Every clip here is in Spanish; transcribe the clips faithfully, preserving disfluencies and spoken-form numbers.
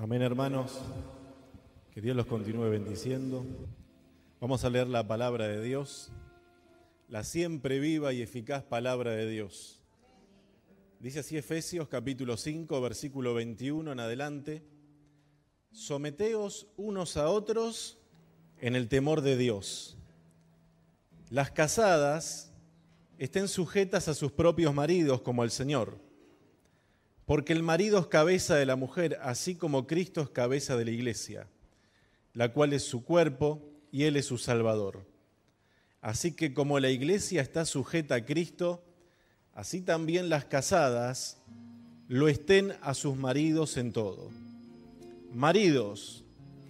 Amén, hermanos. Que Dios los continúe bendiciendo. Vamos a leer la palabra de Dios, la siempre viva y eficaz palabra de Dios. Dice así Efesios capítulo cinco, versículo veintiuno en adelante. Someteos unos a otros en el temor de Dios. Las casadas estén sujetas a sus propios maridos como al Señor. Porque el marido es cabeza de la mujer, así como Cristo es cabeza de la iglesia, la cual es su cuerpo y Él es su Salvador. Así que como la iglesia está sujeta a Cristo, así también las casadas lo estén a sus maridos en todo. Maridos,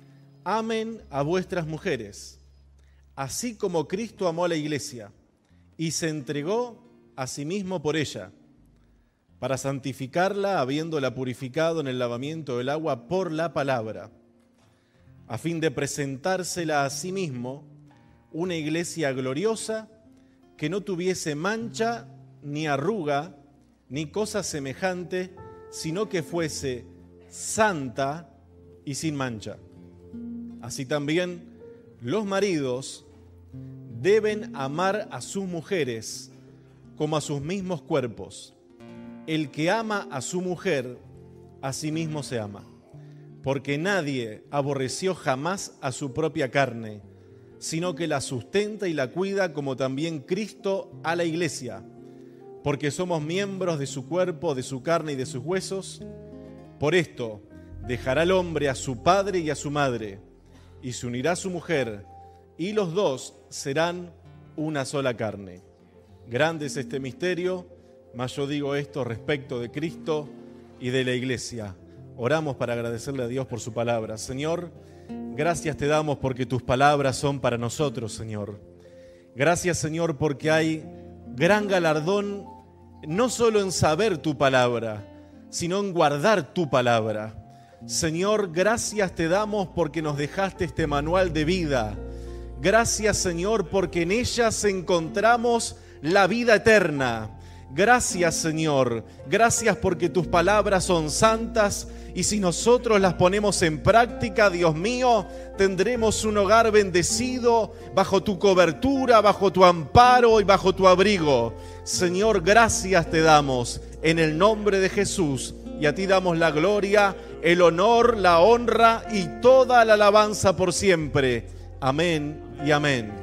amen a vuestras mujeres, así como Cristo amó a la iglesia y se entregó a sí mismo por ella, para santificarla, habiéndola purificado en el lavamiento del agua por la palabra, a fin de presentársela a sí mismo una iglesia gloriosa, que no tuviese mancha, ni arruga, ni cosa semejante, sino que fuese santa y sin mancha. Así también los maridos deben amar a sus mujeres como a sus mismos cuerpos. El que ama a su mujer, a sí mismo se ama, porque nadie aborreció jamás a su propia carne, sino que la sustenta y la cuida, como también Cristo a la iglesia, porque somos miembros de su cuerpo, de su carne y de sus huesos. Por esto dejará el hombre a su padre y a su madre, y se unirá a su mujer, y los dos serán una sola carne. Grande es este misterio, mas yo digo esto respecto de Cristo y de la iglesia. Oramos para agradecerle a Dios por su palabra. Señor, gracias te damos porque tus palabras son para nosotros, Señor. Gracias, Señor, porque hay gran galardón no solo en saber tu palabra, sino en guardar tu palabra. Señor, gracias te damos porque nos dejaste este manual de vida. Gracias, Señor, porque en ellas encontramos la vida eterna. Gracias, Señor, gracias porque tus palabras son santas y si nosotros las ponemos en práctica, Dios mío, tendremos un hogar bendecido bajo tu cobertura, bajo tu amparo y bajo tu abrigo. Señor, gracias te damos en el nombre de Jesús y a ti damos la gloria, el honor, la honra y toda la alabanza por siempre. Amén y amén.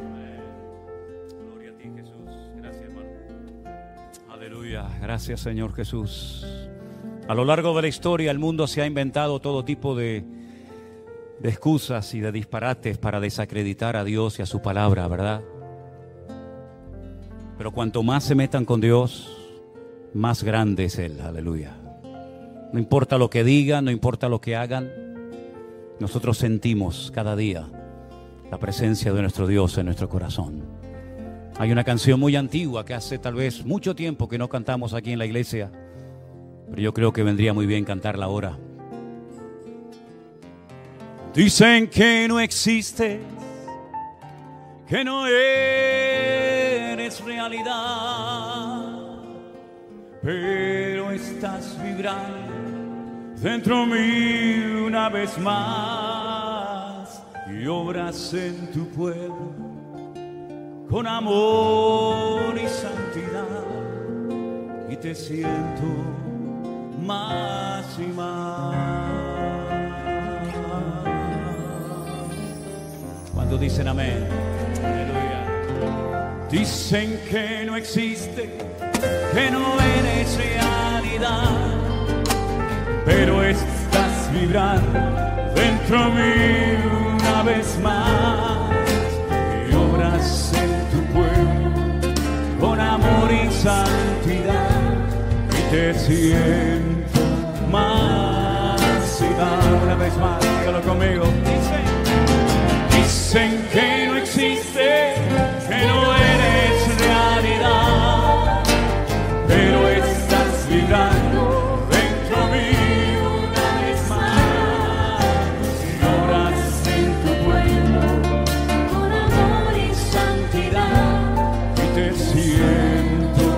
Gracias, Señor Jesús. A lo largo de la historia el mundo se ha inventado todo tipo de, de excusas y de disparates para desacreditar a Dios y a su palabra, ¿verdad? Pero cuanto más se metan con Dios, más grande es Él, aleluya. No importa lo que digan, no importa lo que hagan, nosotros sentimos cada día la presencia de nuestro Dios en nuestro corazón. Hay una canción muy antigua que hace tal vez mucho tiempo que no cantamos aquí en la iglesia, pero yo creo que vendría muy bien cantarla ahora. Dicen que no existes, que no eres realidad, pero estás vibrando dentro mío una vez más y obras en tu pueblo con amor y santidad, y te siento más y más. Cuando dicen amén, aleluya. Dicen que no existe, que no eres realidad, pero estás vibrando dentro mío una vez más. Con amor y santidad, y te siento más y más. Una vez más, dígalo conmigo. Dicen, dicen que no existe, que no eres realidad, pero estás vibrando dentro mío una vez más. Y obras en tu pueblo con amor y santidad, te siento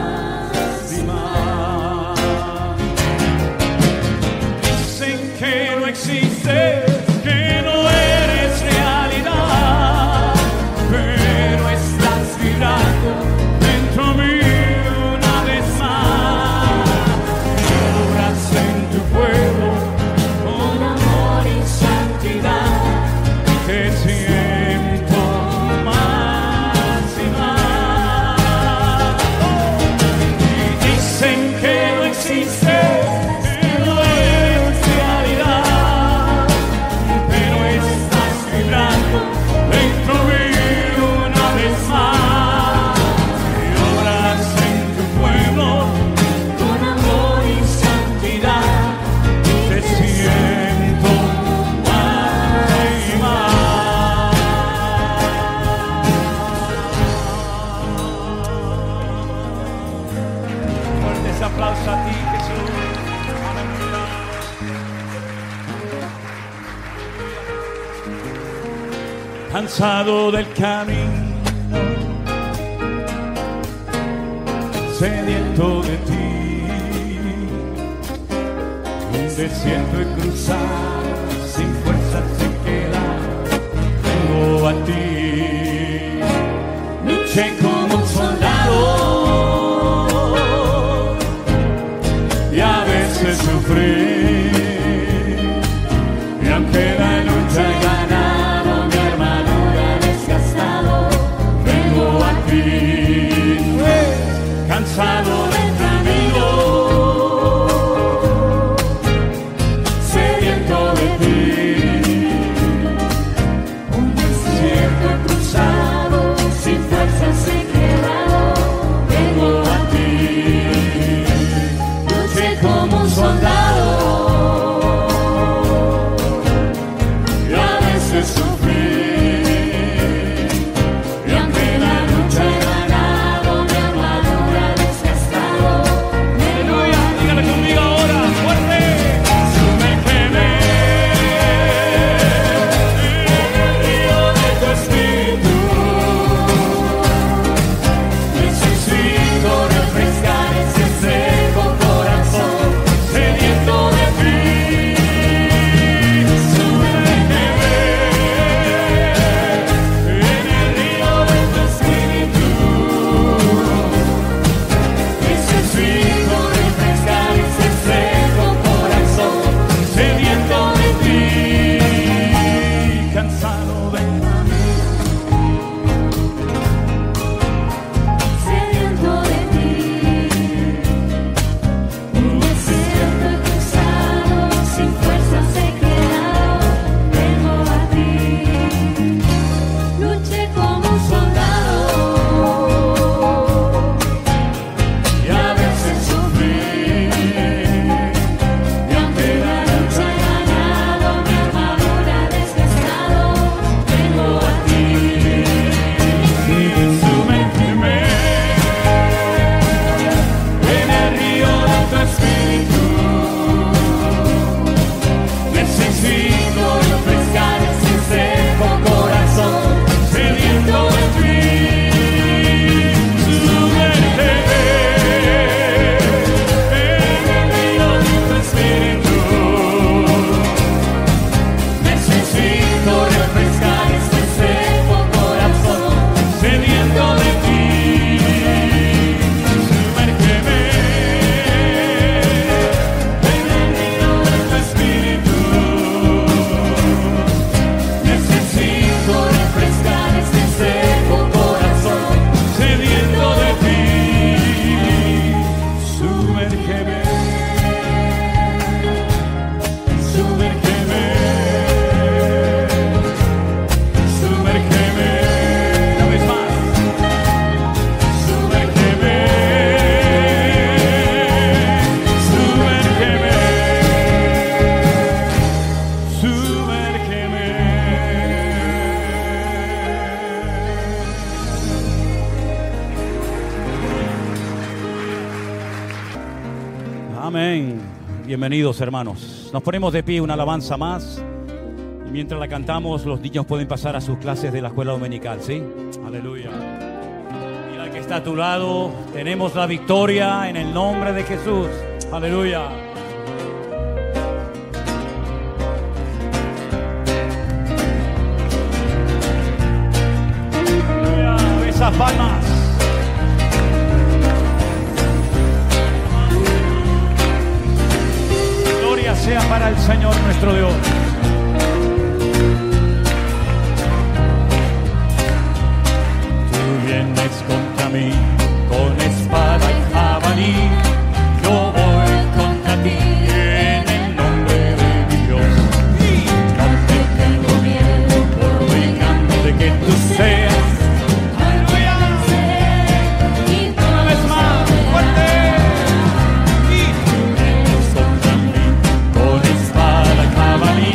más y más. Dicen que cansado del camino, sediento de ti, un desierto he cruzado, sin fuerzas he quedado, vengo a ti, luché como un soldado y a veces sufrí, y aunque la lucha he ganado, mi armadura desgastado, vengo a ti, cansado del camino, sediento de ti, un desierto he cruzado, sin fuerzas he quedado, vengo a ti, luché como un soldado y a veces sufrí, y aunque la lucha he ganado, mi armadura desgastado, aleluya, dígale conmigo ahora, fuerte, sumérgeme en el río de tu espíritu, necesito refrescar ese seco corazón, sediento de ti, sumérgeme en el río de tu espíritu, necesito refrescar ese seco corazón, sediento de ti, cansado de sediento de ti, un desierto he cruzado, sin fuerzas he quedado, vengo a ti, luché como un soldado y a veces sufrí, y aunque la lucha he ganado, mi armadura desgastado, vengo a ti, sumérgeme en el río de tu espíritu, necesito refrescar ese seco corazón, sediento de ti, sumérgeme en el río de tu espíritu, necesito refrescar ese seco corazón, sediento de ti, sumérgeme en el río de tu espíritu, necesito refrescar este seco corazón, sediento de ti, sumérgeme, sumérgeme, sumérgeme, una vez más, sumérgeme, sumérgeme, sumérgeme. Amén. Bienvenidos, hermanos. Nos ponemos de pie, una alabanza más. Y mientras la cantamos, los niños pueden pasar a sus clases de la escuela dominical, ¿sí? Aleluya. Mira al que está a tu lado. Tenemos la victoria en el nombre de Jesús. Aleluya. Aleluya. Esas palmas. Gloria sea para el Señor nuestro Dios. Tú vienes contra mí con espada y jabalí, yo voy contra ti en el nombre de mi Dios. No te tengo miedo, por muy grande que tú seas. Aleluya. Una vez más, fuerte. Y tú vienes contra mí con espada y jabalí,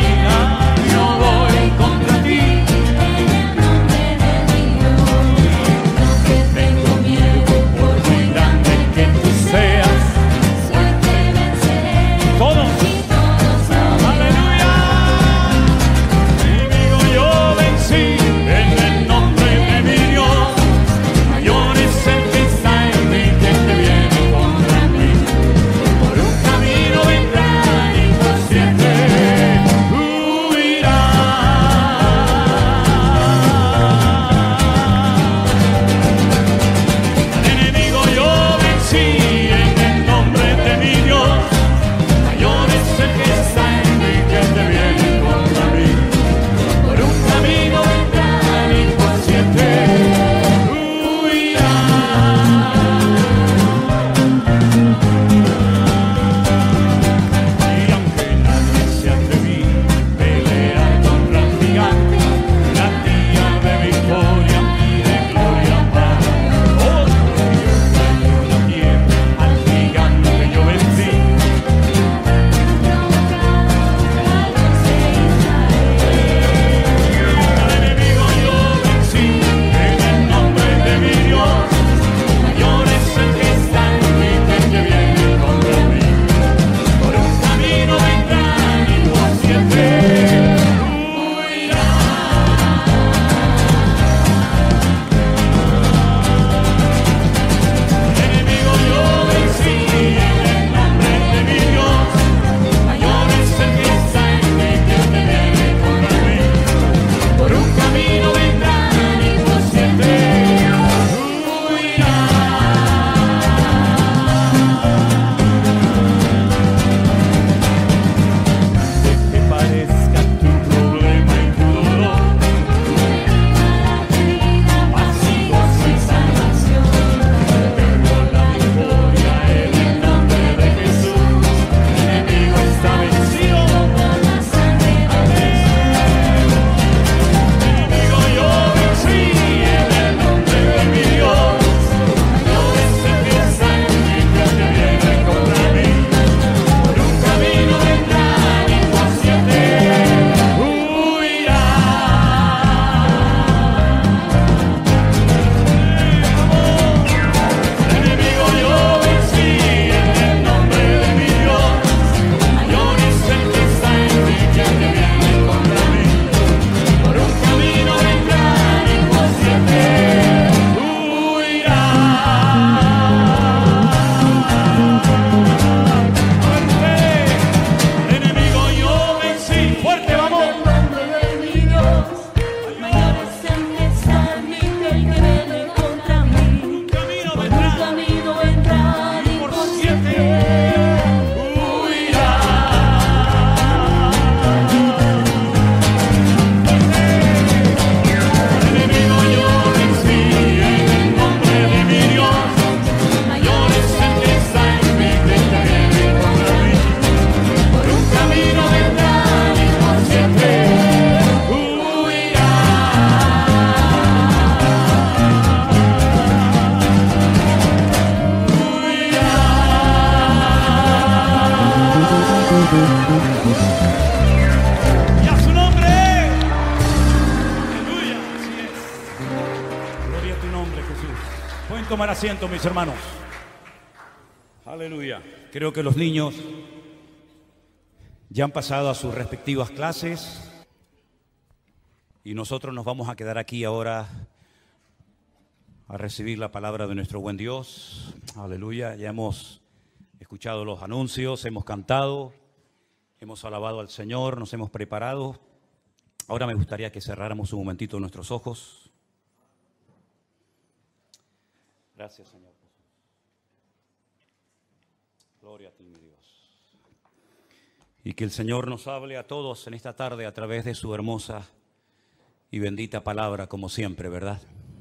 tomar asiento, mis hermanos. Aleluya. Creo que los niños ya han pasado a sus respectivas clases y nosotros nos vamos a quedar aquí ahora a recibir la palabra de nuestro buen Dios. Aleluya. Ya hemos escuchado los anuncios, hemos cantado, hemos alabado al Señor, nos hemos preparado. Ahora me gustaría que cerráramos un momentito nuestros ojos. Gracias, Señor. Gloria a ti, mi Dios. Y que el Señor nos hable a todos en esta tarde a través de su hermosa y bendita palabra, como siempre, ¿verdad?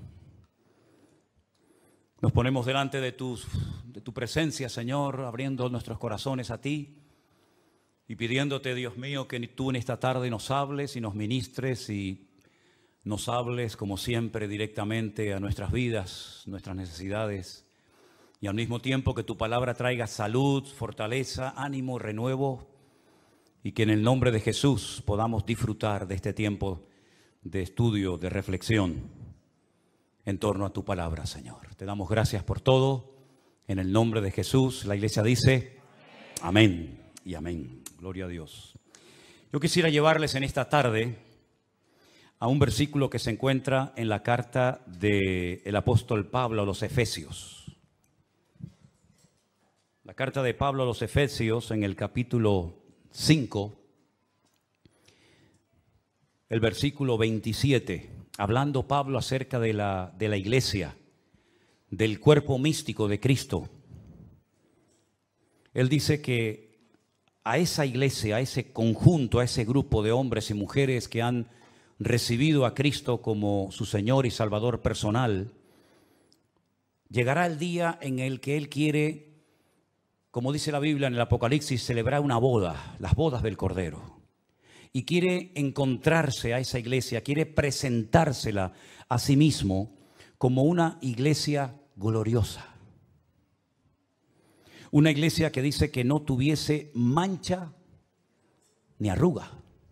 Nos ponemos delante de tu, de tu presencia, Señor, abriendo nuestros corazones a ti y pidiéndote, Dios mío, que tú en esta tarde nos hables y nos ministres y nos hables, como siempre, directamente a nuestras vidas, nuestras necesidades, y al mismo tiempo que tu palabra traiga salud, fortaleza, ánimo, renuevo, y que en el nombre de Jesús podamos disfrutar de este tiempo de estudio, de reflexión en torno a tu palabra, Señor. Te damos gracias por todo. En el nombre de Jesús, la iglesia dice amén y amén. Gloria a Dios. Yo quisiera llevarles en esta tarde a un versículo que se encuentra en la carta del apóstol Pablo a los Efesios. La carta de Pablo a los Efesios en el capítulo cinco, el versículo veintisiete, hablando Pablo acerca de la, de la iglesia, del cuerpo místico de Cristo. Él dice que a esa iglesia, a ese conjunto, a ese grupo de hombres y mujeres que han recibido a Cristo como su Señor y Salvador personal, llegará el día en el que Él quiere, como dice la Biblia en el Apocalipsis, celebrar una boda, las bodas del Cordero. Y quiere encontrarse a esa iglesia, quiere presentársela a sí mismo como una iglesia gloriosa. Una iglesia que dice que no tuviese mancha ni arruga,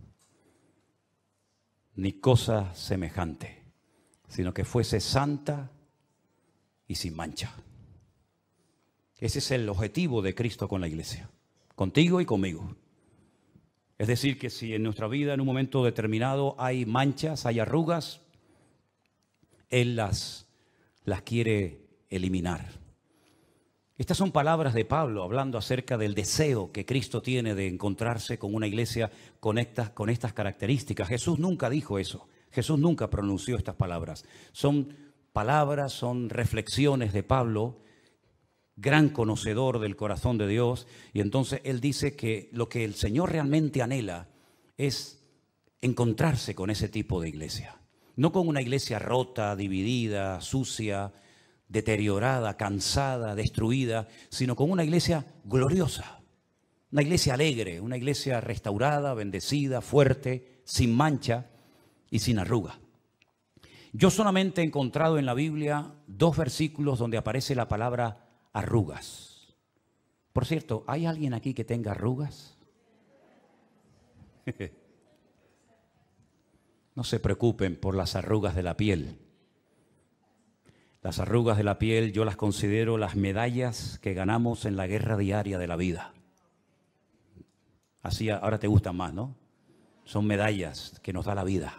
ni cosa semejante, sino que fuese santa y sin mancha. Ese es el objetivo de Cristo con la iglesia, contigo y conmigo. Es decir, que si en nuestra vida en un momento determinado hay manchas, hay arrugas, Él las, las quiere eliminar. Estas son palabras de Pablo hablando acerca del deseo que Cristo tiene de encontrarse con una iglesia con estas, con estas características. Jesús nunca dijo eso. Jesús nunca pronunció estas palabras. Son palabras, son reflexiones de Pablo, gran conocedor del corazón de Dios, y entonces él dice que lo que el Señor realmente anhela es encontrarse con ese tipo de iglesia. No con una iglesia rota, dividida, sucia, deteriorada, cansada, destruida, sino con una iglesia gloriosa, una iglesia alegre, una iglesia restaurada, bendecida, fuerte, sin mancha y sin arruga. Yo solamente he encontrado en la Biblia dos versículos donde aparece la palabra arrugas. Por cierto, ¿hay alguien aquí que tenga arrugas? No se preocupen por las arrugas de la piel. Las arrugas de la piel yo las considero las medallas que ganamos en la guerra diaria de la vida. Así ahora te gustan más, ¿no? Son medallas que nos da la vida.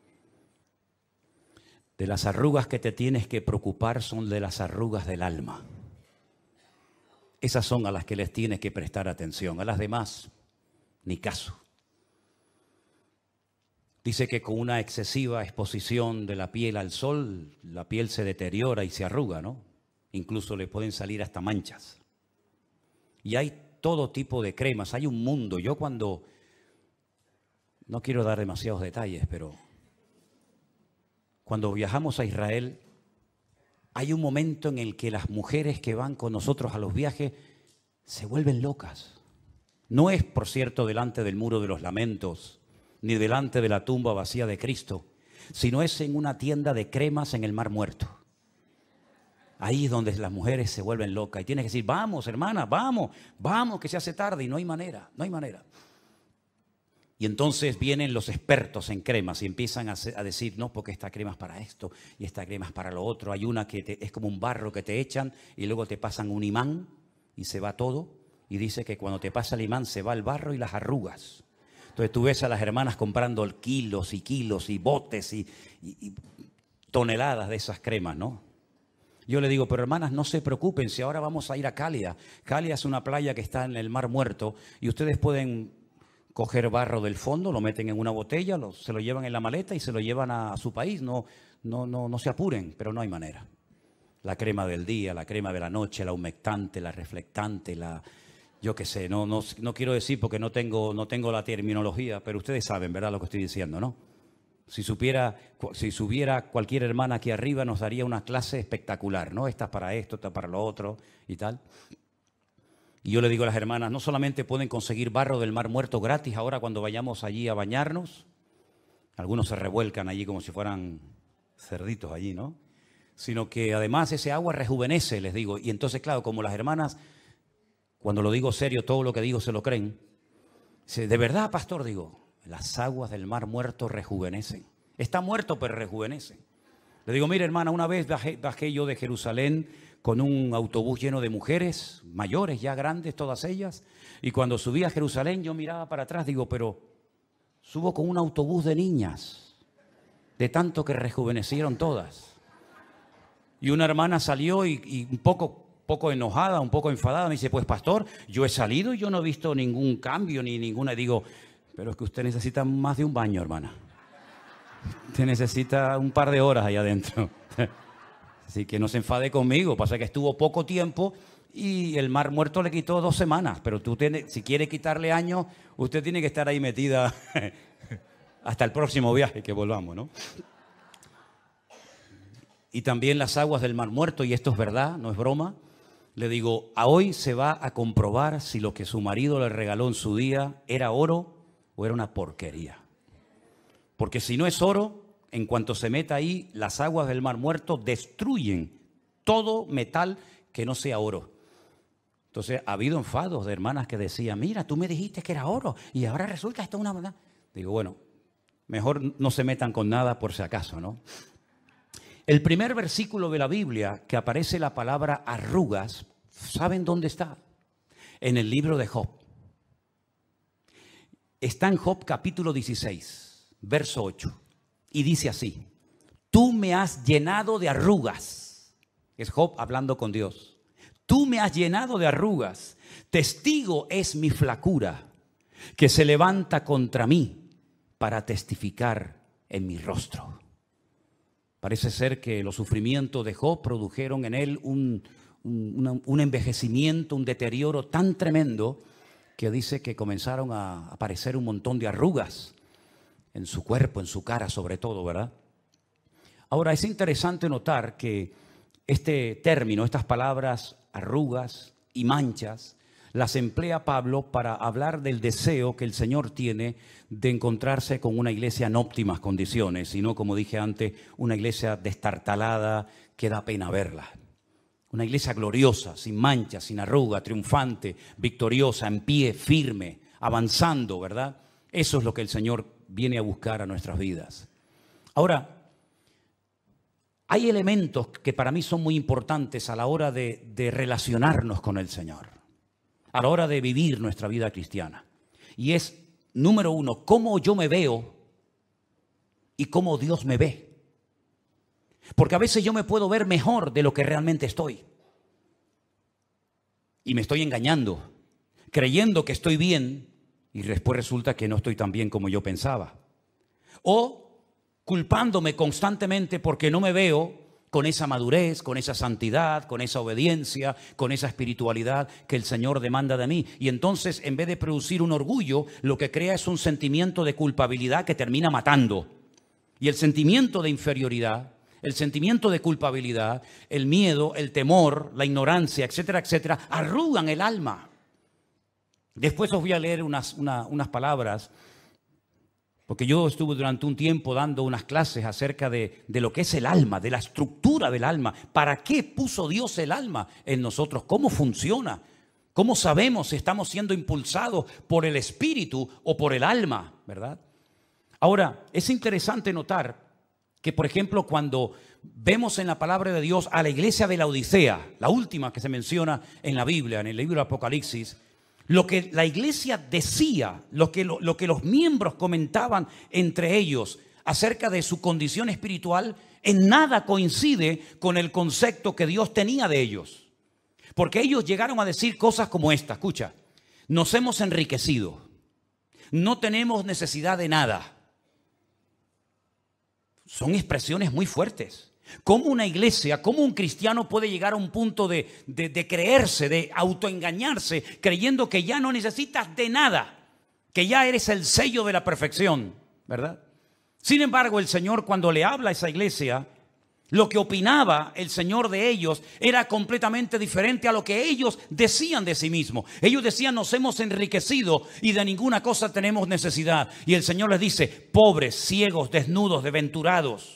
De las arrugas que te tienes que preocupar son de las arrugas del alma. Esas son a las que les tienes que prestar atención. A las demás, ni caso. Dice que con una excesiva exposición de la piel al sol, la piel se deteriora y se arruga, ¿no? Incluso le pueden salir hasta manchas. Y hay todo tipo de cremas, hay un mundo. Yo cuando, no quiero dar demasiados detalles, pero cuando viajamos a Israel, hay un momento en el que las mujeres que van con nosotros a los viajes se vuelven locas. No es, por cierto, delante del muro de los lamentos, ni delante de la tumba vacía de Cristo, sino es en una tienda de cremas en el Mar Muerto. Ahí es donde las mujeres se vuelven locas y tienes que decir, vamos, hermana, vamos, vamos, que se hace tarde, y no hay manera, no hay manera. Y entonces vienen los expertos en cremas y empiezan a, a decir, no, porque esta crema es para esto y esta crema es para lo otro. Hay una que te, es como un barro que te echan y luego te pasan un imán y se va todo. Y dice que cuando te pasa el imán se va el barro y las arrugas. Entonces tú ves a las hermanas comprando kilos y kilos y botes y, y, y toneladas de esas cremas, ¿no? Yo le digo, pero hermanas, no se preocupen, si ahora vamos a ir a Calia. Calia es una playa que está en el Mar Muerto y ustedes pueden coger barro del fondo, lo meten en una botella, lo, se lo llevan en la maleta y se lo llevan a, a su país. No, no, no, no se apuren, pero no hay manera. La crema del día, la crema de la noche, la humectante, la reflectante, la... Yo qué sé, no, no, no quiero decir porque no tengo, no tengo la terminología, pero ustedes saben, ¿verdad?, lo que estoy diciendo, ¿no? Si supiera, si subiera cualquier hermana aquí arriba nos daría una clase espectacular, ¿no? Esta es para esto, esta es para lo otro y tal. Y yo le digo a las hermanas, no solamente pueden conseguir barro del Mar Muerto gratis ahora cuando vayamos allí a bañarnos, algunos se revuelcan allí como si fueran cerditos allí, ¿no? Sino que además ese agua rejuvenece, les digo. Y entonces, claro, como las hermanas, cuando lo digo serio, todo lo que digo se lo creen. ¿De verdad, pastor? Digo, las aguas del Mar Muerto rejuvenecen. Está muerto, pero rejuvenecen. Le digo, mire, hermana, una vez bajé, bajé yo de Jerusalén con un autobús lleno de mujeres, mayores, ya grandes, todas ellas. Y cuando subí a Jerusalén, yo miraba para atrás, digo, pero subo con un autobús de niñas, de tanto que rejuvenecieron todas. Y una hermana salió y, y un poco... poco enojada, un poco enfadada, me dice, pues pastor, yo he salido y yo no he visto ningún cambio ni ninguna. Y digo, pero es que usted necesita más de un baño, hermana. Usted necesita un par de horas allá adentro. Así que no se enfade conmigo, pasa que estuvo poco tiempo y el Mar Muerto le quitó dos semanas, pero tú tienes, si quiere quitarle años, usted tiene que estar ahí metida hasta el próximo viaje que volvamos, ¿no? Y también las aguas del Mar Muerto, y esto es verdad, no es broma. Le digo, a hoy se va a comprobar si lo que su marido le regaló en su día era oro o era una porquería. Porque si no es oro, en cuanto se meta ahí, las aguas del Mar Muerto destruyen todo metal que no sea oro. Entonces, ha habido enfados de hermanas que decían, mira, tú me dijiste que era oro y ahora resulta esto una verdad. Digo, bueno, mejor no se metan con nada por si acaso, ¿no? El primer versículo de la Biblia que aparece la palabra arrugas, ¿saben dónde está? En el libro de Job. Está en Job capítulo dieciséis, verso ocho. Y dice así, tú me has llenado de arrugas. Es Job hablando con Dios. Tú me has llenado de arrugas. Testigo es mi flacura, que se levanta contra mí para testificar en mi rostro. Parece ser que los sufrimientos de Job produjeron en él un, un, un envejecimiento, un deterioro tan tremendo que dice que comenzaron a aparecer un montón de arrugas en su cuerpo, en su cara sobre todo, ¿verdad? Ahora es interesante notar que este término, estas palabras arrugas y manchas, las emplea Pablo para hablar del deseo que el Señor tiene de encontrarse con una iglesia en óptimas condiciones, sino, como dije antes, una iglesia destartalada que da pena verla. Una iglesia gloriosa, sin manchas, sin arruga, triunfante, victoriosa, en pie, firme, avanzando, ¿verdad? Eso es lo que el Señor viene a buscar a nuestras vidas. Ahora, hay elementos que para mí son muy importantes a la hora de, de relacionarnos con el Señor, a la hora de vivir nuestra vida cristiana. Y es, número uno, cómo yo me veo y cómo Dios me ve. Porque a veces yo me puedo ver mejor de lo que realmente estoy. Y me estoy engañando, creyendo que estoy bien y después resulta que no estoy tan bien como yo pensaba. O culpándome constantemente porque no me veo con esa madurez, con esa santidad, con esa obediencia, con esa espiritualidad que el Señor demanda de mí. Y entonces, en vez de producir un orgullo, lo que crea es un sentimiento de culpabilidad que termina matando. Y el sentimiento de inferioridad, el sentimiento de culpabilidad, el miedo, el temor, la ignorancia, etcétera, etcétera, arrugan el alma. Después os voy a leer unas, una, unas palabras, porque yo estuve durante un tiempo dando unas clases acerca de, de lo que es el alma, de la estructura del alma. ¿Para qué puso Dios el alma en nosotros? ¿Cómo funciona? ¿Cómo sabemos si estamos siendo impulsados por el espíritu o por el alma, verdad? Ahora, es interesante notar que, por ejemplo, cuando vemos en la palabra de Dios a la iglesia de la Odisea, la última que se menciona en la Biblia, en el libro de Apocalipsis, lo que la iglesia decía, lo que, lo, lo que los miembros comentaban entre ellos acerca de su condición espiritual, en nada coincide con el concepto que Dios tenía de ellos. Porque ellos llegaron a decir cosas como esta, escucha, nos hemos enriquecido, no tenemos necesidad de nada. Son expresiones muy fuertes. ¿Cómo una iglesia, cómo un cristiano puede llegar a un punto de, de, de creerse, de autoengañarse, creyendo que ya no necesitas de nada, que ya eres el sello de la perfección, ¿verdad? Sin embargo, el Señor, cuando le habla a esa iglesia, lo que opinaba el Señor de ellos era completamente diferente a lo que ellos decían de sí mismos. Ellos decían, nos hemos enriquecido y de ninguna cosa tenemos necesidad. Y el Señor les dice, pobres, ciegos, desnudos, desventurados.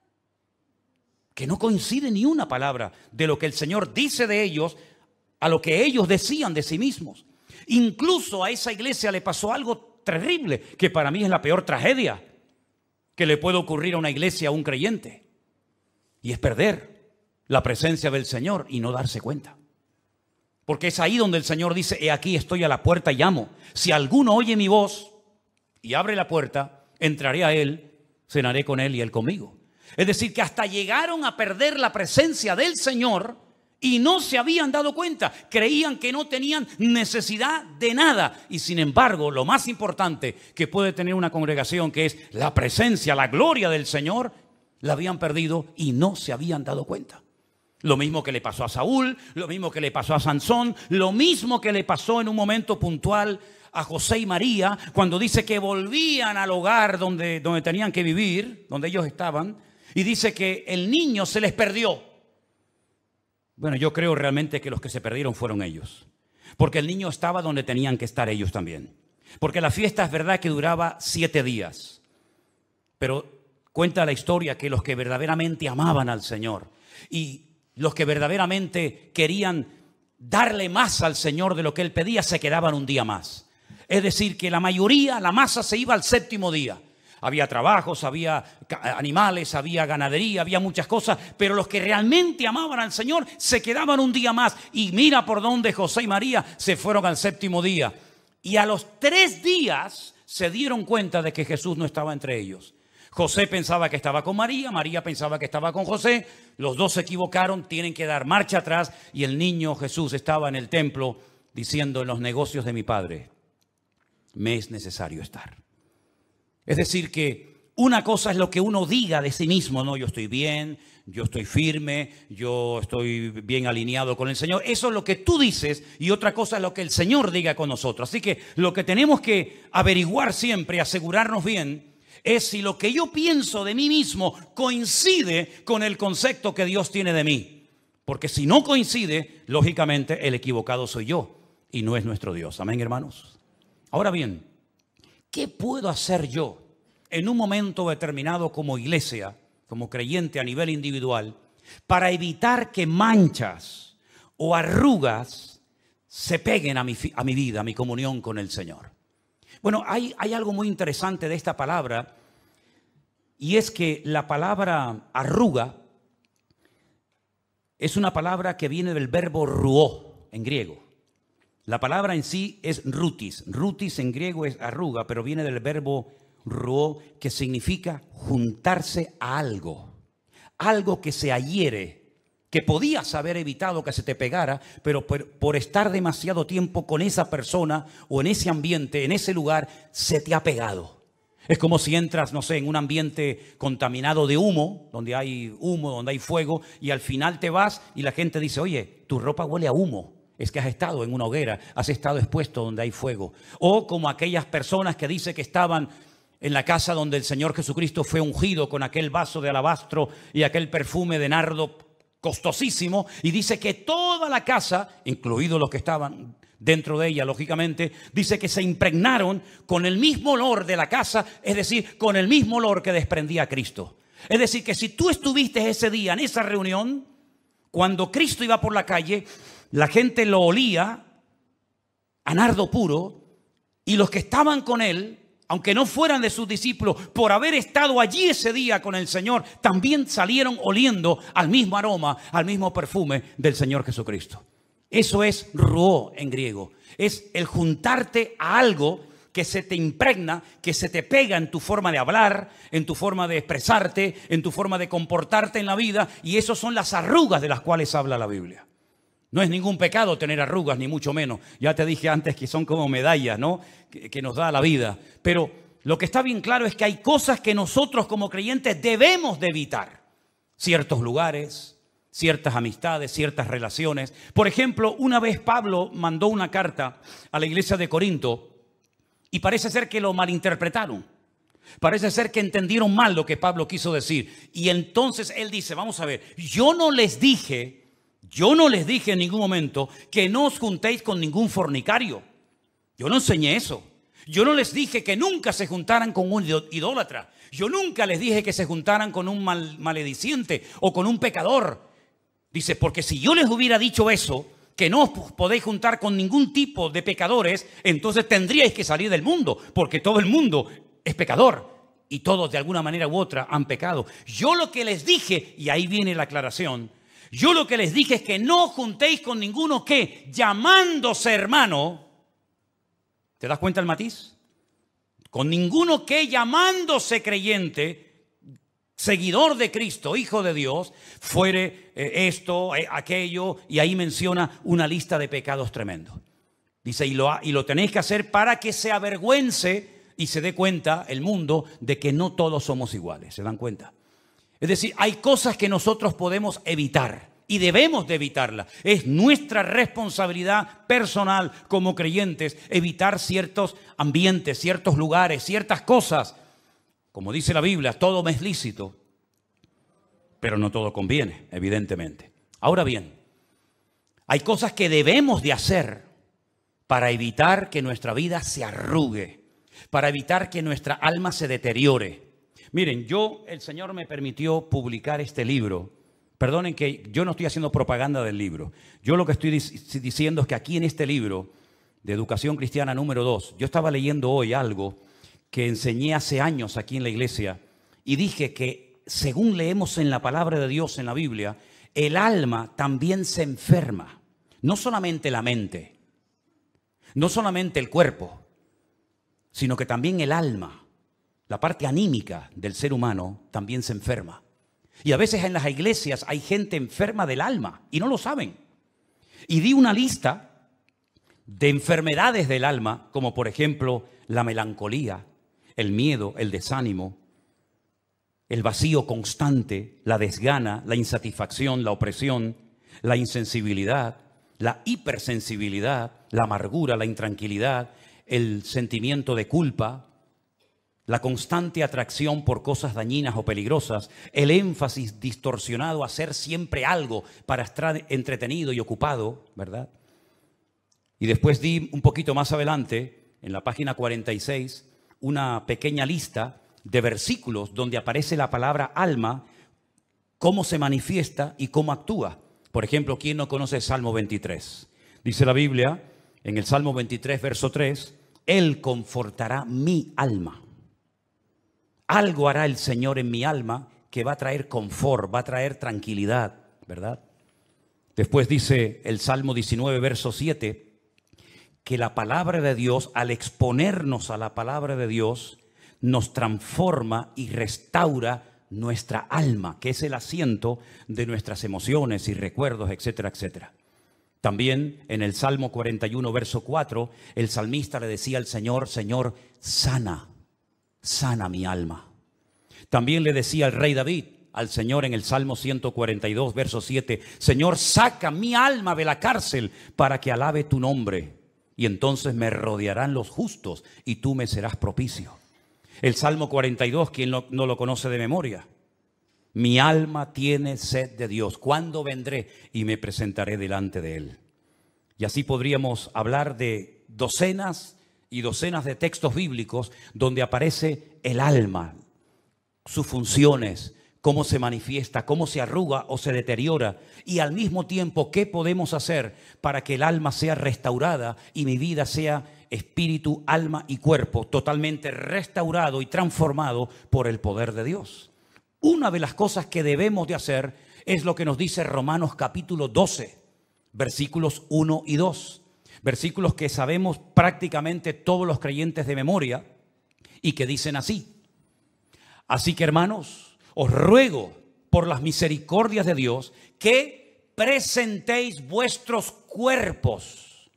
Que no coincide ni una palabra de lo que el Señor dice de ellos a lo que ellos decían de sí mismos. Incluso a esa iglesia le pasó algo terrible, que para mí es la peor tragedia que le puede ocurrir a una iglesia, a un creyente. Y es perder la presencia del Señor y no darse cuenta. Porque es ahí donde el Señor dice, he aquí estoy a la puerta y llamo. Si alguno oye mi voz y abre la puerta, entraré a él, cenaré con él y él conmigo. Es decir, que hasta llegaron a perder la presencia del Señor y no se habían dado cuenta. Creían que no tenían necesidad de nada. Y sin embargo, lo más importante que puede tener una congregación, que es la presencia, la gloria del Señor, la habían perdido y no se habían dado cuenta. Lo mismo que le pasó a Saúl, lo mismo que le pasó a Sansón, lo mismo que le pasó en un momento puntual a José y María, cuando dice que volvían al hogar donde, donde tenían que vivir, donde ellos estaban, y dice que el niño se les perdió. Bueno, yo creo realmente que los que se perdieron fueron ellos, porque el niño estaba donde tenían que estar ellos también. Porque la fiesta es verdad que duraba siete días, pero cuenta la historia que los que verdaderamente amaban al Señor y los que verdaderamente querían darle más al Señor de lo que Él pedía, se quedaban un día más. Es decir, que la mayoría, la masa se iba al séptimo día. Había trabajos, había animales, había ganadería, había muchas cosas, pero los que realmente amaban al Señor se quedaban un día más. Y mira por dónde José y María se fueron al séptimo día. Y a los tres días se dieron cuenta de que Jesús no estaba entre ellos. José pensaba que estaba con María, María pensaba que estaba con José, los dos se equivocaron, tienen que dar marcha atrás y el niño Jesús estaba en el templo diciendo, en los negocios de mi Padre me es necesario estar. Es decir que una cosa es lo que uno diga de sí mismo, no, yo estoy bien, yo estoy firme, yo estoy bien alineado con el Señor. Eso es lo que tú dices y otra cosa es lo que el Señor diga con nosotros. Así que lo que tenemos que averiguar siempre, asegurarnos bien, es si lo que yo pienso de mí mismo coincide con el concepto que Dios tiene de mí. Porque si no coincide, lógicamente el equivocado soy yo y no es nuestro Dios. Amén, hermanos. Ahora bien, ¿qué puedo hacer yo en un momento determinado como iglesia, como creyente a nivel individual, para evitar que manchas o arrugas se peguen a mi, a mi vida, a mi comunión con el Señor? Bueno, hay, hay algo muy interesante de esta palabra, y es que la palabra arruga es una palabra que viene del verbo ruó en griego. La palabra en sí es rutis. Rutis en griego es arruga, pero viene del verbo ruó, que significa juntarse a algo. Algo que se adhiere, que podías haber evitado que se te pegara, pero por, por estar demasiado tiempo con esa persona o en ese ambiente, en ese lugar, se te ha pegado. Es como si entras, no sé, en un ambiente contaminado de humo, donde hay humo, donde hay fuego, y al final te vas y la gente dice, oye, tu ropa huele a humo. Es que has estado en una hoguera, has estado expuesto donde hay fuego. O como aquellas personas que dice que estaban en la casa donde el Señor Jesucristo fue ungido con aquel vaso de alabastro y aquel perfume de nardo costosísimo, y dice que toda la casa, incluidos los que estaban dentro de ella, lógicamente, dice que se impregnaron con el mismo olor de la casa, es decir, con el mismo olor que desprendía Cristo. Es decir, que si tú estuviste ese día en esa reunión, cuando Cristo iba por la calle, la gente lo olía a nardo puro, y los que estaban con él, aunque no fueran de sus discípulos, por haber estado allí ese día con el Señor, también salieron oliendo al mismo aroma, al mismo perfume del Señor Jesucristo. Eso es ruó en griego. Es el juntarte a algo que se te impregna, que se te pega en tu forma de hablar, en tu forma de expresarte, en tu forma de comportarte en la vida. Y esas son las arrugas de las cuales habla la Biblia. No es ningún pecado tener arrugas, ni mucho menos. Ya te dije antes que son como medallas, ¿no? Que, que nos da la vida. Pero lo que está bien claro es que hay cosas que nosotros como creyentes debemos de evitar. Ciertos lugares, ciertas amistades, ciertas relaciones. Por ejemplo, una vez Pablo mandó una carta a la iglesia de Corinto y parece ser que lo malinterpretaron. Parece ser que entendieron mal lo que Pablo quiso decir. Y entonces él dice, vamos a ver, yo no les dije... Yo no les dije en ningún momento que no os juntéis con ningún fornicario. Yo no enseñé eso. Yo no les dije que nunca se juntaran con un idólatra. Yo nunca les dije que se juntaran con un mal, malediciente o con un pecador. Dice, porque si yo les hubiera dicho eso, que no os podéis juntar con ningún tipo de pecadores, entonces tendríais que salir del mundo, porque todo el mundo es pecador y todos de alguna manera u otra han pecado. Yo lo que les dije, y ahí viene la aclaración, yo lo que les dije es que no juntéis con ninguno que, llamándose hermano, ¿te das cuenta el matiz? Con ninguno que, llamándose creyente, seguidor de Cristo, hijo de Dios, fuere eh, esto, eh, aquello, y ahí menciona una lista de pecados tremendos. Dice, y lo, y lo tenéis que hacer para que se avergüence y se dé cuenta el mundo de que no todos somos iguales. ¿Se dan cuenta? Es decir, hay cosas que nosotros podemos evitar y debemos de evitarlas. Es nuestra responsabilidad personal como creyentes evitar ciertos ambientes, ciertos lugares, ciertas cosas. Como dice la Biblia, todo me es lícito, pero no todo conviene, evidentemente. Ahora bien, hay cosas que debemos de hacer para evitar que nuestra vida se arrugue, para evitar que nuestra alma se deteriore. Miren, yo, el Señor me permitió publicar este libro. Perdonen que yo no estoy haciendo propaganda del libro. Yo lo que estoy diciendo es que aquí en este libro de Educación Cristiana número dos, yo estaba leyendo hoy algo que enseñé hace años aquí en la iglesia y dije que según leemos en la palabra de Dios en la Biblia, el alma también se enferma. No solamente la mente, no solamente el cuerpo, sino que también el alma. La parte anímica del ser humano también se enferma. Y a veces en las iglesias hay gente enferma del alma y no lo saben. Y di una lista de enfermedades del alma, como por ejemplo la melancolía, el miedo, el desánimo, el vacío constante, la desgana, la insatisfacción, la opresión, la insensibilidad, la hipersensibilidad, la amargura, la intranquilidad, el sentimiento de culpa, la constante atracción por cosas dañinas o peligrosas, el énfasis distorsionado a hacer siempre algo para estar entretenido y ocupado, ¿verdad? Y después di un poquito más adelante, en la página cuarenta y seis, una pequeña lista de versículos donde aparece la palabra alma, cómo se manifiesta y cómo actúa. Por ejemplo, ¿quién no conoce el Salmo veintitrés? Dice la Biblia, en el Salmo veintitrés, verso tres, Él confortará mi alma. Algo hará el Señor en mi alma que va a traer confort, va a traer tranquilidad, ¿verdad? Después dice el Salmo diecinueve, verso siete, que la palabra de Dios, al exponernos a la palabra de Dios, nos transforma y restaura nuestra alma, que es el asiento de nuestras emociones y recuerdos, etcétera, etcétera. También en el Salmo cuarenta y uno, verso cuatro, el salmista le decía al Señor, Señor, sana. Sana mi alma. También le decía el rey David al Señor en el Salmo ciento cuarenta y dos, verso siete, Señor, saca mi alma de la cárcel para que alabe tu nombre. Y entonces me rodearán los justos y tú me serás propicio. El Salmo cuarenta y dos, ¿quién no, no lo conoce de memoria? Mi alma tiene sed de Dios. ¿Cuándo vendré y me presentaré delante de Él? Y así podríamos hablar de docenas y docenas de textos bíblicos donde aparece el alma, sus funciones, cómo se manifiesta, cómo se arruga o se deteriora, y al mismo tiempo qué podemos hacer para que el alma sea restaurada y mi vida sea espíritu, alma y cuerpo totalmente restaurado y transformado por el poder de Dios. Una de las cosas que debemos de hacer es lo que nos dice Romanos capítulo doce, versículos uno y dos, versículos que sabemos prácticamente todos los creyentes de memoria y que dicen así: así que, hermanos, os ruego por las misericordias de Dios que presentéis vuestros cuerpos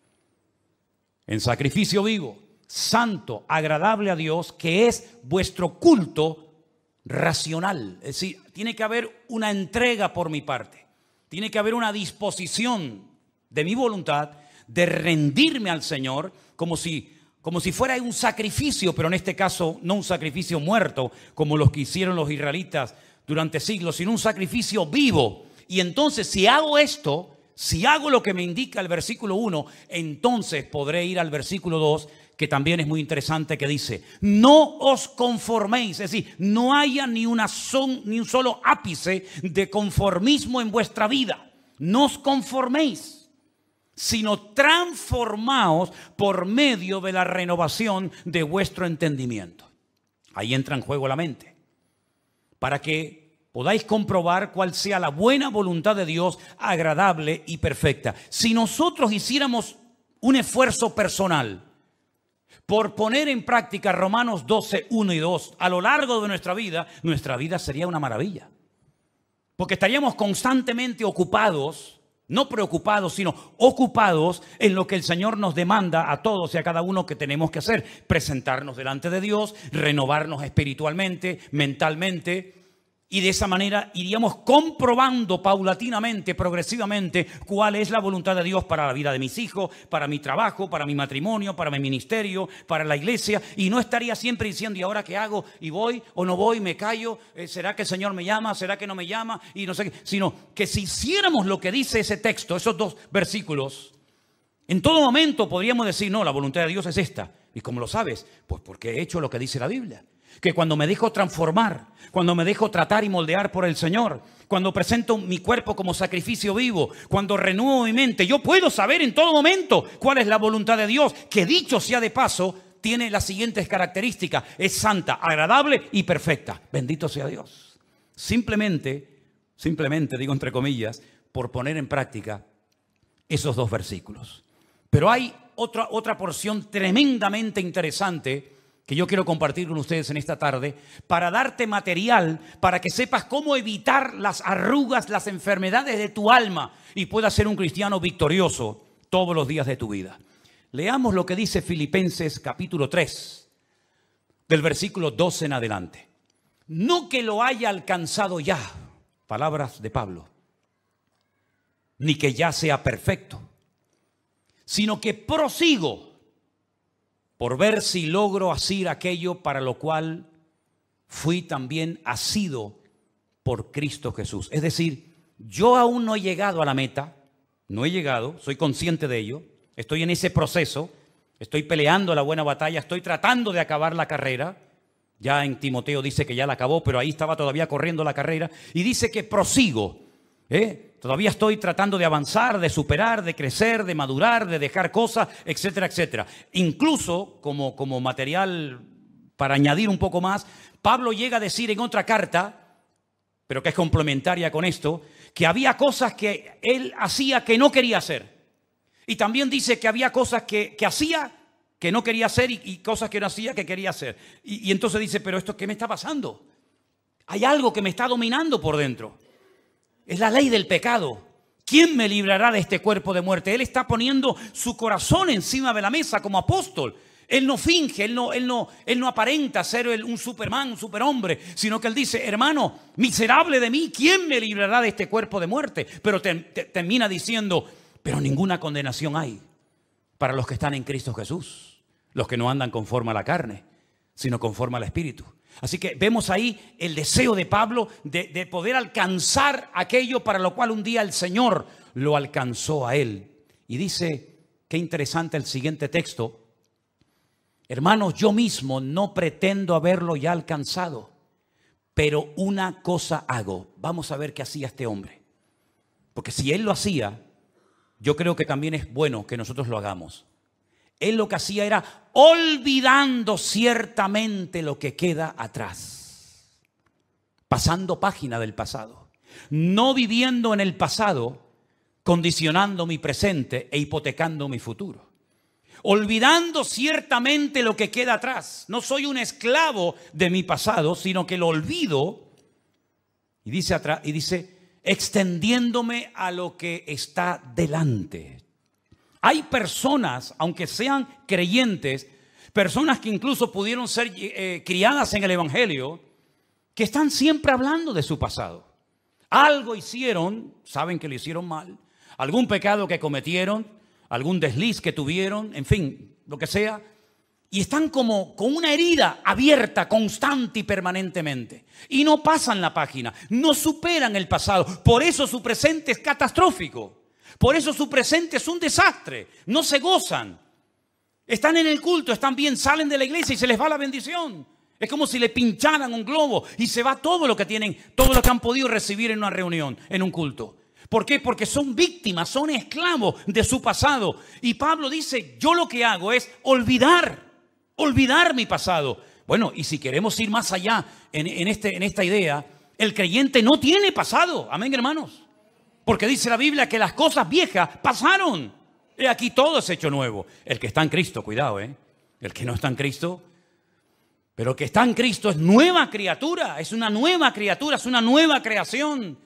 en sacrificio vivo, santo, agradable a Dios, que es vuestro culto racional. Es decir, tiene que haber una entrega por mi parte, tiene que haber una disposición de mi voluntad de rendirme al Señor como si... como si fuera un sacrificio, pero en este caso no un sacrificio muerto, como los que hicieron los israelitas durante siglos, sino un sacrificio vivo. Y entonces, si hago esto, si hago lo que me indica el versículo uno, entonces podré ir al versículo dos, que también es muy interesante, que dice: no os conforméis, es decir, no haya ni, una son, ni un solo ápice de conformismo en vuestra vida. No os conforméis, sino transformaos por medio de la renovación de vuestro entendimiento. Ahí entra en juego la mente, para que podáis comprobar cuál sea la buena voluntad de Dios, agradable y perfecta. Si nosotros hiciéramos un esfuerzo personal por poner en práctica Romanos doce, uno y dos a lo largo de nuestra vida, nuestra vida sería una maravilla, porque estaríamos constantemente ocupados, no preocupados, sino ocupados en lo que el Señor nos demanda a todos y a cada uno que tenemos que hacer: presentarnos delante de Dios, renovarnos espiritualmente, mentalmente, y de esa manera iríamos comprobando paulatinamente, progresivamente, cuál es la voluntad de Dios para la vida de mis hijos, para mi trabajo, para mi matrimonio, para mi ministerio, para la iglesia. Y no estaría siempre diciendo: ¿y ahora qué hago? ¿Y voy o no voy? ¿Me callo? ¿Será que el Señor me llama? ¿Será que no me llama? Y no sé qué. Sino que si hiciéramos lo que dice ese texto, esos dos versículos, en todo momento podríamos decir: no, la voluntad de Dios es esta. ¿Y cómo lo sabes? Pues porque he hecho lo que dice la Biblia. Que cuando me dejo transformar, cuando me dejo tratar y moldear por el Señor, cuando presento mi cuerpo como sacrificio vivo, cuando renuevo mi mente, yo puedo saber en todo momento cuál es la voluntad de Dios, que, dicho sea de paso, tiene las siguientes características: es santa, agradable y perfecta. Bendito sea Dios. Simplemente, simplemente digo entre comillas, por poner en práctica esos dos versículos. Pero hay otra, otra porción tremendamente interesante que yo quiero compartir con ustedes en esta tarde, para darte material para que sepas cómo evitar las arrugas, las enfermedades de tu alma y puedas ser un cristiano victorioso todos los días de tu vida. Leamos lo que dice Filipenses capítulo tres, del versículo doce en adelante. No que lo haya alcanzado ya, palabras de Pablo, ni que ya sea perfecto, sino que prosigo por ver si logro asir aquello para lo cual fui también asido por Cristo Jesús. Es decir, yo aún no he llegado a la meta, no he llegado, soy consciente de ello, estoy en ese proceso, estoy peleando la buena batalla, estoy tratando de acabar la carrera. Ya en Timoteo dice que ya la acabó, pero ahí estaba todavía corriendo la carrera, y dice que prosigo, ¿eh? Todavía estoy tratando de avanzar, de superar, de crecer, de madurar, de dejar cosas, etcétera, etcétera. Incluso, como, como material para añadir un poco más, Pablo llega a decir en otra carta, pero que es complementaria con esto, que había cosas que él hacía que no quería hacer. Y también dice que había cosas que, que hacía que no quería hacer y, y cosas que no hacía que quería hacer. Y, y entonces dice: pero esto, ¿qué me está pasando? Hay algo que me está dominando por dentro. Es la ley del pecado. ¿Quién me librará de este cuerpo de muerte? Él está poniendo su corazón encima de la mesa como apóstol. Él no finge, él no, él no, él no aparenta ser un Superman, un superhombre, sino que él dice: hermano, miserable de mí, ¿quién me librará de este cuerpo de muerte? Pero te, te, termina diciendo: pero ninguna condenación hay para los que están en Cristo Jesús, los que no andan conforme a la carne, sino conforme al Espíritu. Así que vemos ahí el deseo de Pablo de, de poder alcanzar aquello para lo cual un día el Señor lo alcanzó a él. Y dice, qué interesante el siguiente texto: hermanos, yo mismo no pretendo haberlo ya alcanzado, pero una cosa hago. Vamos a ver qué hacía este hombre. Porque si él lo hacía, yo creo que también es bueno que nosotros lo hagamos. Él lo que hacía era olvidando ciertamente lo que queda atrás. Pasando página del pasado. No viviendo en el pasado, condicionando mi presente e hipotecando mi futuro. Olvidando ciertamente lo que queda atrás. No soy un esclavo de mi pasado, sino que lo olvido. Y dice atrás, y dice, extendiéndome a lo que está delante. Hay personas, aunque sean creyentes, personas que incluso pudieron ser eh, criadas en el Evangelio, que están siempre hablando de su pasado. Algo hicieron, saben que lo hicieron mal, algún pecado que cometieron, algún desliz que tuvieron, en fin, lo que sea, y están como con una herida abierta constante y permanentemente. Y no pasan la página, no superan el pasado. Por eso su presente es catastrófico. Por eso su presente es un desastre. No se gozan. Están en el culto, están bien, salen de la iglesia y se les va la bendición. Es como si le pincharan un globo y se va todo lo que tienen, todo lo que han podido recibir en una reunión, en un culto. ¿Por qué? Porque son víctimas, son esclavos de su pasado. Y Pablo dice, yo lo que hago es olvidar, olvidar mi pasado. Bueno, y si queremos ir más allá en, en, este, en esta idea, el creyente no tiene pasado. Amén, hermanos. Porque dice la Biblia que las cosas viejas pasaron. Y aquí todo es hecho nuevo. El que está en Cristo, cuidado, ¿eh? El que no está en Cristo. Pero el que está en Cristo es nueva criatura. Es una nueva criatura, es una nueva creación.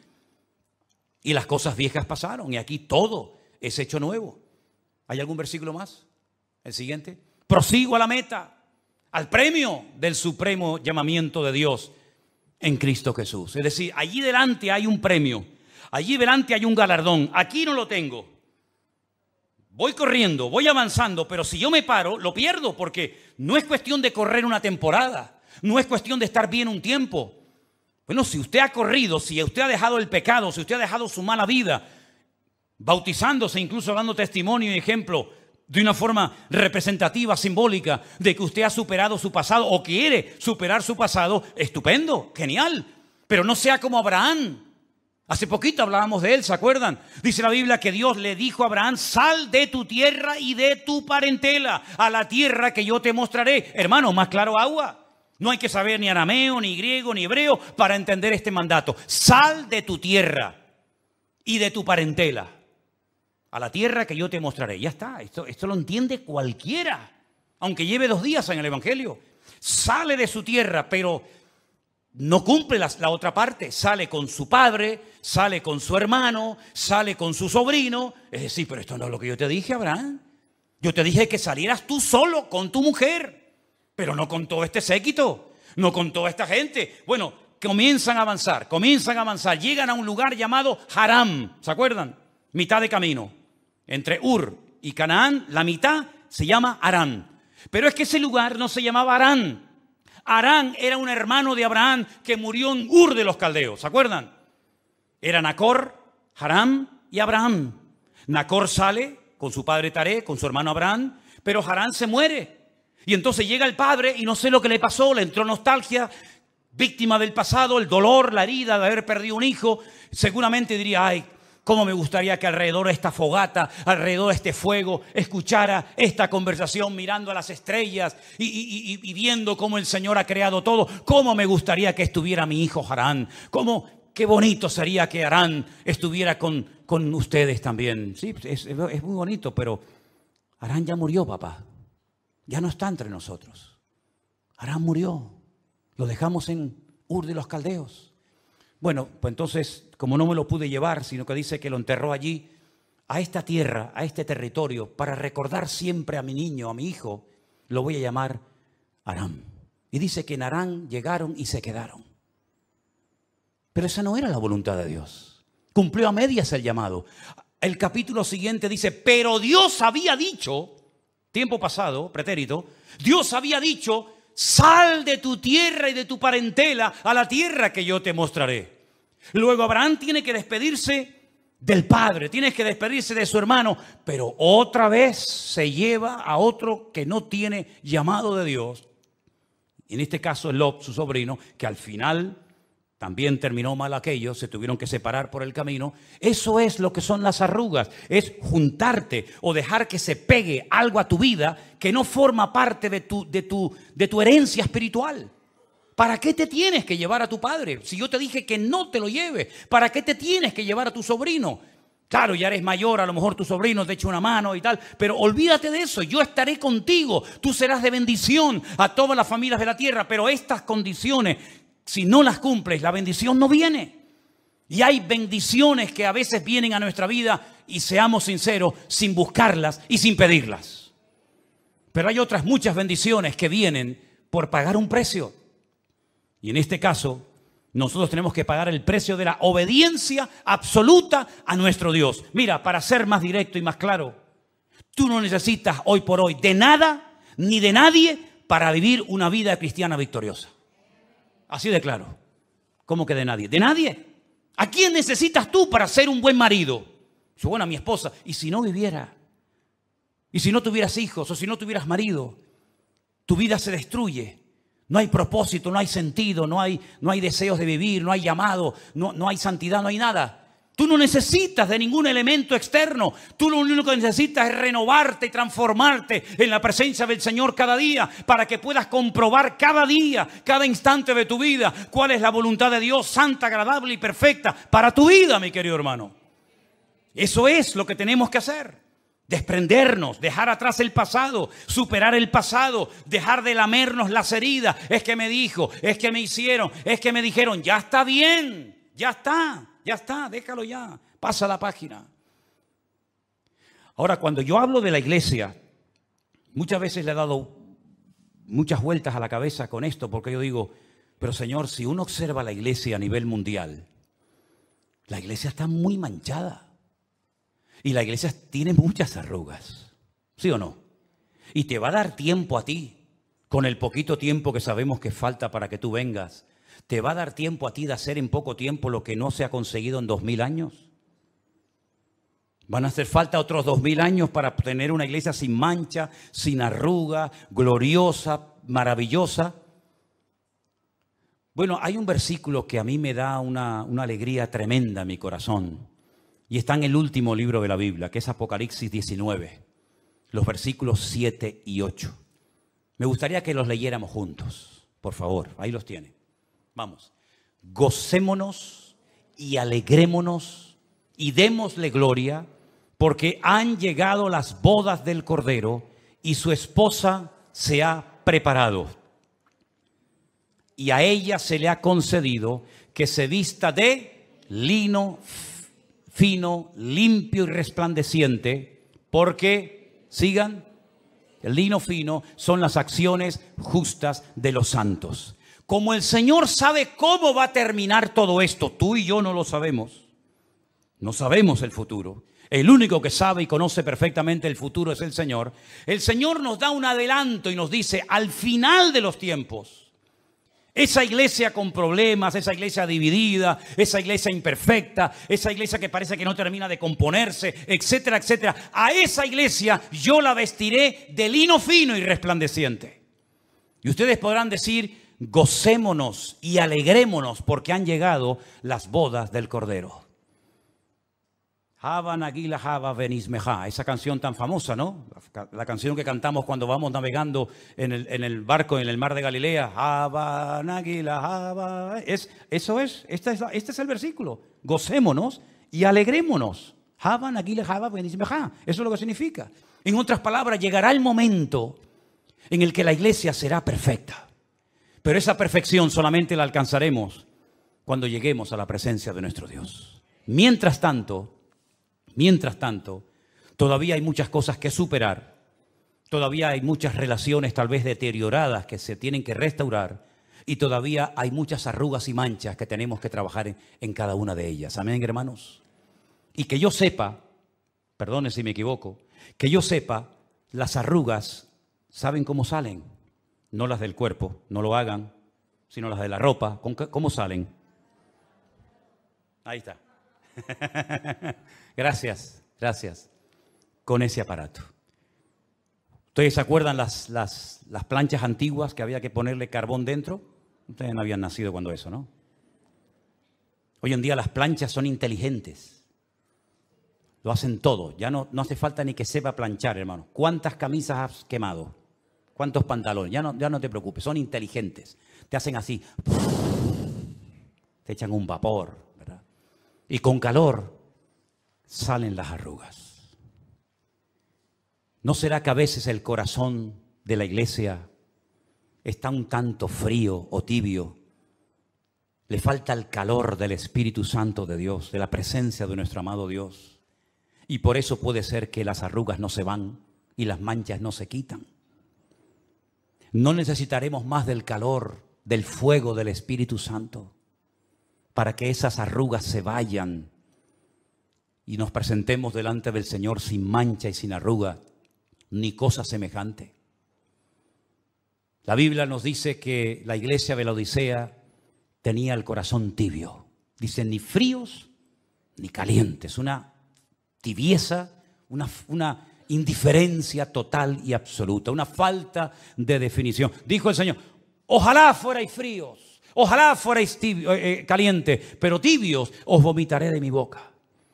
Y las cosas viejas pasaron y aquí todo es hecho nuevo. ¿Hay algún versículo más? El siguiente. Prosigo a la meta, al premio del supremo llamamiento de Dios en Cristo Jesús. Es decir, allí delante hay un premio, allí delante hay un galardón. Aquí no lo tengo. Voy corriendo, voy avanzando, pero si yo me paro, lo pierdo porque no es cuestión de correr una temporada, no es cuestión de estar bien un tiempo. Bueno, si usted ha corrido, si usted ha dejado el pecado, si usted ha dejado su mala vida, bautizándose, incluso dando testimonio y ejemplo de una forma representativa, simbólica, de que usted ha superado su pasado o quiere superar su pasado, estupendo, genial. Pero no sea como Abraham. Hace poquito hablábamos de él, ¿se acuerdan? Dice la Biblia que Dios le dijo a Abraham, sal de tu tierra y de tu parentela a la tierra que yo te mostraré. Hermano, más claro agua. No hay que saber ni arameo, ni griego, ni hebreo para entender este mandato. Sal de tu tierra y de tu parentela a la tierra que yo te mostraré. Ya está, esto, esto lo entiende cualquiera, aunque lleve dos días en el Evangelio. Sale de su tierra, pero no cumple la, la otra parte. Sale con su padre, sale con su hermano, sale con su sobrino. Es decir, pero esto no es lo que yo te dije, Abraham. Yo te dije que salieras tú solo con tu mujer. Pero no con todo este séquito, no con toda esta gente. Bueno, comienzan a avanzar, comienzan a avanzar. Llegan a un lugar llamado Haram, ¿se acuerdan? Mitad de camino. Entre Ur y Canaán, la mitad se llama Harán. Pero es que ese lugar no se llamaba Harán. Harán era un hermano de Abraham que murió en Ur de los Caldeos, ¿se acuerdan? Era Nacor, Haram y Abraham. Nacor sale con su padre Taré, con su hermano Abraham, pero Harán se muere. Y entonces llega el padre y no sé lo que le pasó, le entró nostalgia, víctima del pasado, el dolor, la herida de haber perdido un hijo. Seguramente diría, ay, cómo me gustaría que alrededor de esta fogata, alrededor de este fuego, escuchara esta conversación mirando a las estrellas y, y, y, y viendo cómo el Señor ha creado todo. Cómo me gustaría que estuviera mi hijo Harán. Cómo, qué bonito sería que Harán estuviera con, con ustedes también. Sí, es, es muy bonito, pero Harán ya murió, papá. Ya no está entre nosotros. Harán murió. Lo dejamos en Ur de los Caldeos. Bueno, pues entonces, como no me lo pude llevar, sino que dice que lo enterró allí, a esta tierra, a este territorio, para recordar siempre a mi niño, a mi hijo, lo voy a llamar Aram. Y dice que en Harán llegaron y se quedaron. Pero esa no era la voluntad de Dios. Cumplió a medias el llamado. El capítulo siguiente dice, pero Dios había dicho, tiempo pasado, pretérito, Dios había dicho, sal de tu tierra y de tu parentela a la tierra que yo te mostraré. Luego Abraham tiene que despedirse del padre, tiene que despedirse de su hermano, pero otra vez se lleva a otro que no tiene llamado de Dios. En este caso es Lot, su sobrino, que al final También terminó mal aquello, se tuvieron que separar por el camino. Eso es lo que son las arrugas, es juntarte o dejar que se pegue algo a tu vida que no forma parte de tu, de tu, de tu herencia espiritual. ¿Para qué te tienes que llevar a tu padre? Si yo te dije que no te lo lleves, ¿para qué te tienes que llevar a tu sobrino? Claro, ya eres mayor, a lo mejor tu sobrino te echa una mano y tal, pero olvídate de eso, yo estaré contigo, tú serás de bendición a todas las familias de la tierra, pero estas condiciones, si no las cumples, la bendición no viene. Y hay bendiciones que a veces vienen a nuestra vida, y seamos sinceros, sin buscarlas y sin pedirlas. Pero hay otras muchas bendiciones que vienen por pagar un precio. Y en este caso, nosotros tenemos que pagar el precio de la obediencia absoluta a nuestro Dios. Mira, para ser más directo y más claro, tú no necesitas hoy por hoy de nada ni de nadie para vivir una vida cristiana victoriosa. Así de claro. ¿Cómo que de nadie? De nadie. ¿A quién necesitas tú para ser un buen marido? Yo, bueno, a mi esposa. ¿Y si no viviera? ¿Y si no tuvieras hijos o si no tuvieras marido? Tu vida se destruye. No hay propósito, no hay sentido, no hay, no hay deseos de vivir, no hay llamado, no, no hay santidad, no hay nada. Tú no necesitas de ningún elemento externo. Tú lo único que necesitas es renovarte y transformarte en la presencia del Señor cada día para que puedas comprobar cada día, cada instante de tu vida cuál es la voluntad de Dios santa, agradable y perfecta para tu vida, mi querido hermano. Eso es lo que tenemos que hacer. Desprendernos, dejar atrás el pasado, superar el pasado, dejar de lamernos las heridas. Es que me dijo, es que me hicieron, es que me dijeron, ya está bien, ya está. Ya está, déjalo ya, pasa la página. Ahora, cuando yo hablo de la iglesia, muchas veces le he dado muchas vueltas a la cabeza con esto, porque yo digo, pero Señor, si uno observa la iglesia a nivel mundial, la iglesia está muy manchada. Y la iglesia tiene muchas arrugas, ¿sí o no? Y te va a dar tiempo a ti, con el poquito tiempo que sabemos que falta para que tú vengas. ¿Te va a dar tiempo a ti de hacer en poco tiempo lo que no se ha conseguido en dos mil años? ¿Van a hacer falta otros dos mil años para tener una iglesia sin mancha, sin arruga, gloriosa, maravillosa? Bueno, hay un versículo que a mí me da una, una alegría tremenda en mi corazón. Y está en el último libro de la Biblia, que es Apocalipsis diecinueve, los versículos siete y ocho. Me gustaría que los leyéramos juntos, por favor, ahí los tiene. Vamos, gocémonos y alegrémonos y démosle gloria, porque han llegado las bodas del Cordero y su esposa se ha preparado. Y a ella se le ha concedido que se vista de lino fino, limpio y resplandeciente, porque, sigan, el lino fino son las acciones justas de los santos. Como el Señor sabe cómo va a terminar todo esto, tú y yo no lo sabemos. No sabemos el futuro. El único que sabe y conoce perfectamente el futuro es el Señor. El Señor nos da un adelanto y nos dice, al final de los tiempos, esa iglesia con problemas, esa iglesia dividida, esa iglesia imperfecta, esa iglesia que parece que no termina de componerse, etcétera, etcétera, a esa iglesia yo la vestiré de lino fino y resplandeciente. Y ustedes podrán decir, gocémonos y alegrémonos porque han llegado las bodas del Cordero. Hava Nagila Hava Benismeja, esa canción tan famosa, ¿no? La, la canción que cantamos cuando vamos navegando en el, en el barco en el mar de Galilea. Hava Nagila Hava. Es, eso es, este es, este es el versículo. Gocémonos y alegrémonos. Hava Nagila Hava Benismeja. Eso es lo que significa. En otras palabras, llegará el momento en el que la iglesia será perfecta. Pero esa perfección solamente la alcanzaremos cuando lleguemos a la presencia de nuestro Dios. Mientras tanto, mientras tanto, todavía hay muchas cosas que superar. Todavía hay muchas relaciones tal vez deterioradas que se tienen que restaurar. Y todavía hay muchas arrugas y manchas que tenemos que trabajar en, en cada una de ellas. Amén, hermanos. Y que yo sepa, perdone si me equivoco, que yo sepa, las arrugas, ¿saben cómo salen? No las del cuerpo, no lo hagan, sino las de la ropa. ¿Cómo salen? Ahí está. Gracias, gracias. Con ese aparato. ¿Ustedes se acuerdan las, las, las planchas antiguas que había que ponerle carbón dentro? Ustedes no habían nacido cuando eso, ¿no? Hoy en día las planchas son inteligentes. Lo hacen todo. Ya no, no hace falta ni que sepa planchar, hermano. ¿Cuántas camisas has quemado? ¿Cuántos pantalones? Ya no, ya no te preocupes, son inteligentes. Te hacen así. Te echan un vapor, ¿verdad? Y con calor salen las arrugas. ¿No será que a veces el corazón de la iglesia está un tanto frío o tibio? Le falta el calor del Espíritu Santo de Dios, de la presencia de nuestro amado Dios. Y por eso puede ser que las arrugas no se van y las manchas no se quitan. No necesitaremos más del calor, del fuego del Espíritu Santo para que esas arrugas se vayan y nos presentemos delante del Señor sin mancha y sin arruga, ni cosa semejante. La Biblia nos dice que la iglesia de la Odisea tenía el corazón tibio. Dice, ni fríos ni calientes, una tibieza, una, una indiferencia total y absoluta, una falta de definición. Dijo el Señor, ojalá fuerais fríos, ojalá fuerais tibio, eh, calientes, pero tibios os vomitaré de mi boca.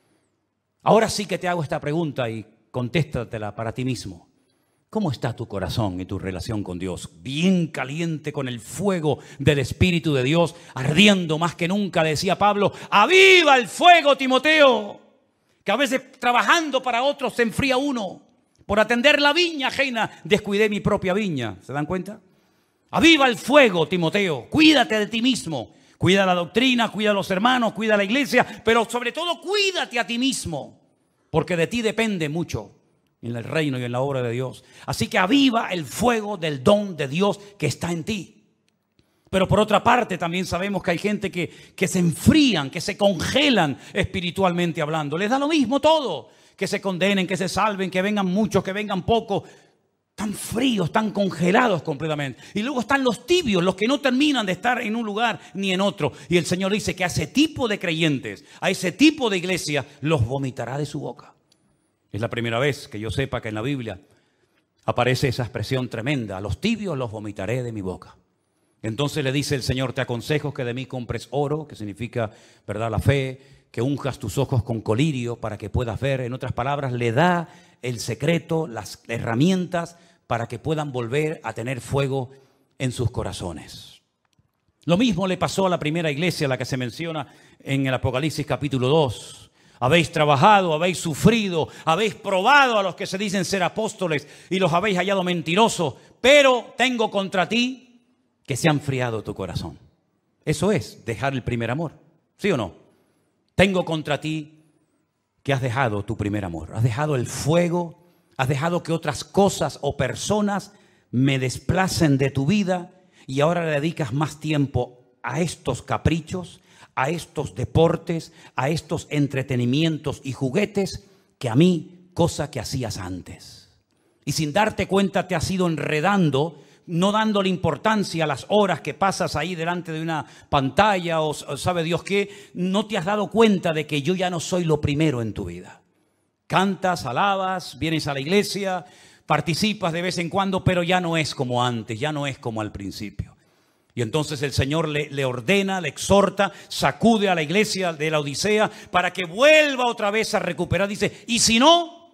Ahora sí que te hago esta pregunta y contéstatela para ti mismo. ¿Cómo está tu corazón y tu relación con Dios? Bien caliente con el fuego del Espíritu de Dios, ardiendo más que nunca, decía Pablo, ¡aviva el fuego, Timoteo! Que a veces trabajando para otros se enfría uno. Por atender la viña ajena, descuidé mi propia viña. ¿Se dan cuenta? ¡Aviva el fuego, Timoteo! Cuídate de ti mismo. Cuida la doctrina, cuida a los hermanos, cuida a la iglesia, pero sobre todo cuídate a ti mismo, porque de ti depende mucho en el reino y en la obra de Dios. Así que aviva el fuego del don de Dios que está en ti. Pero por otra parte también sabemos que hay gente que, que se enfrían, que se congelan espiritualmente hablando. Les da lo mismo todo. Que se condenen, que se salven, que vengan muchos, que vengan pocos. Tan fríos, tan congelados completamente. Y luego están los tibios, los que no terminan de estar en un lugar ni en otro. Y el Señor dice que a ese tipo de creyentes, a ese tipo de iglesia, los vomitará de su boca. Es la primera vez que yo sepa que en la Biblia aparece esa expresión tremenda. A los tibios los vomitaré de mi boca. Entonces le dice el Señor, te aconsejo que de mí compres oro, que significa, ¿verdad?, la fe, que unjas tus ojos con colirio para que puedas ver. En otras palabras, le da el secreto, las herramientas para que puedan volver a tener fuego en sus corazones. Lo mismo le pasó a la primera iglesia, la que se menciona en el Apocalipsis capítulo dos. Habéis trabajado, habéis sufrido, habéis probado a los que se dicen ser apóstoles y los habéis hallado mentirosos, pero tengo contra ti que se ha enfriado tu corazón. Eso es dejar el primer amor, ¿sí o no? Tengo contra ti que has dejado tu primer amor, has dejado el fuego, has dejado que otras cosas o personas me desplacen de tu vida y ahora le dedicas más tiempo a estos caprichos, a estos deportes, a estos entretenimientos y juguetes que a mí, cosa que hacías antes. Y sin darte cuenta te has ido enredando, no dándole importancia a las horas que pasas ahí delante de una pantalla o, o sabe Dios qué, no te has dado cuenta de que yo ya no soy lo primero en tu vida. Cantas, alabas, vienes a la iglesia, participas de vez en cuando, pero ya no es como antes, ya no es como al principio. Y entonces el Señor le, le ordena, le exhorta, sacude a la iglesia de la Odisea para que vuelva otra vez a recuperar. Dice, y si no,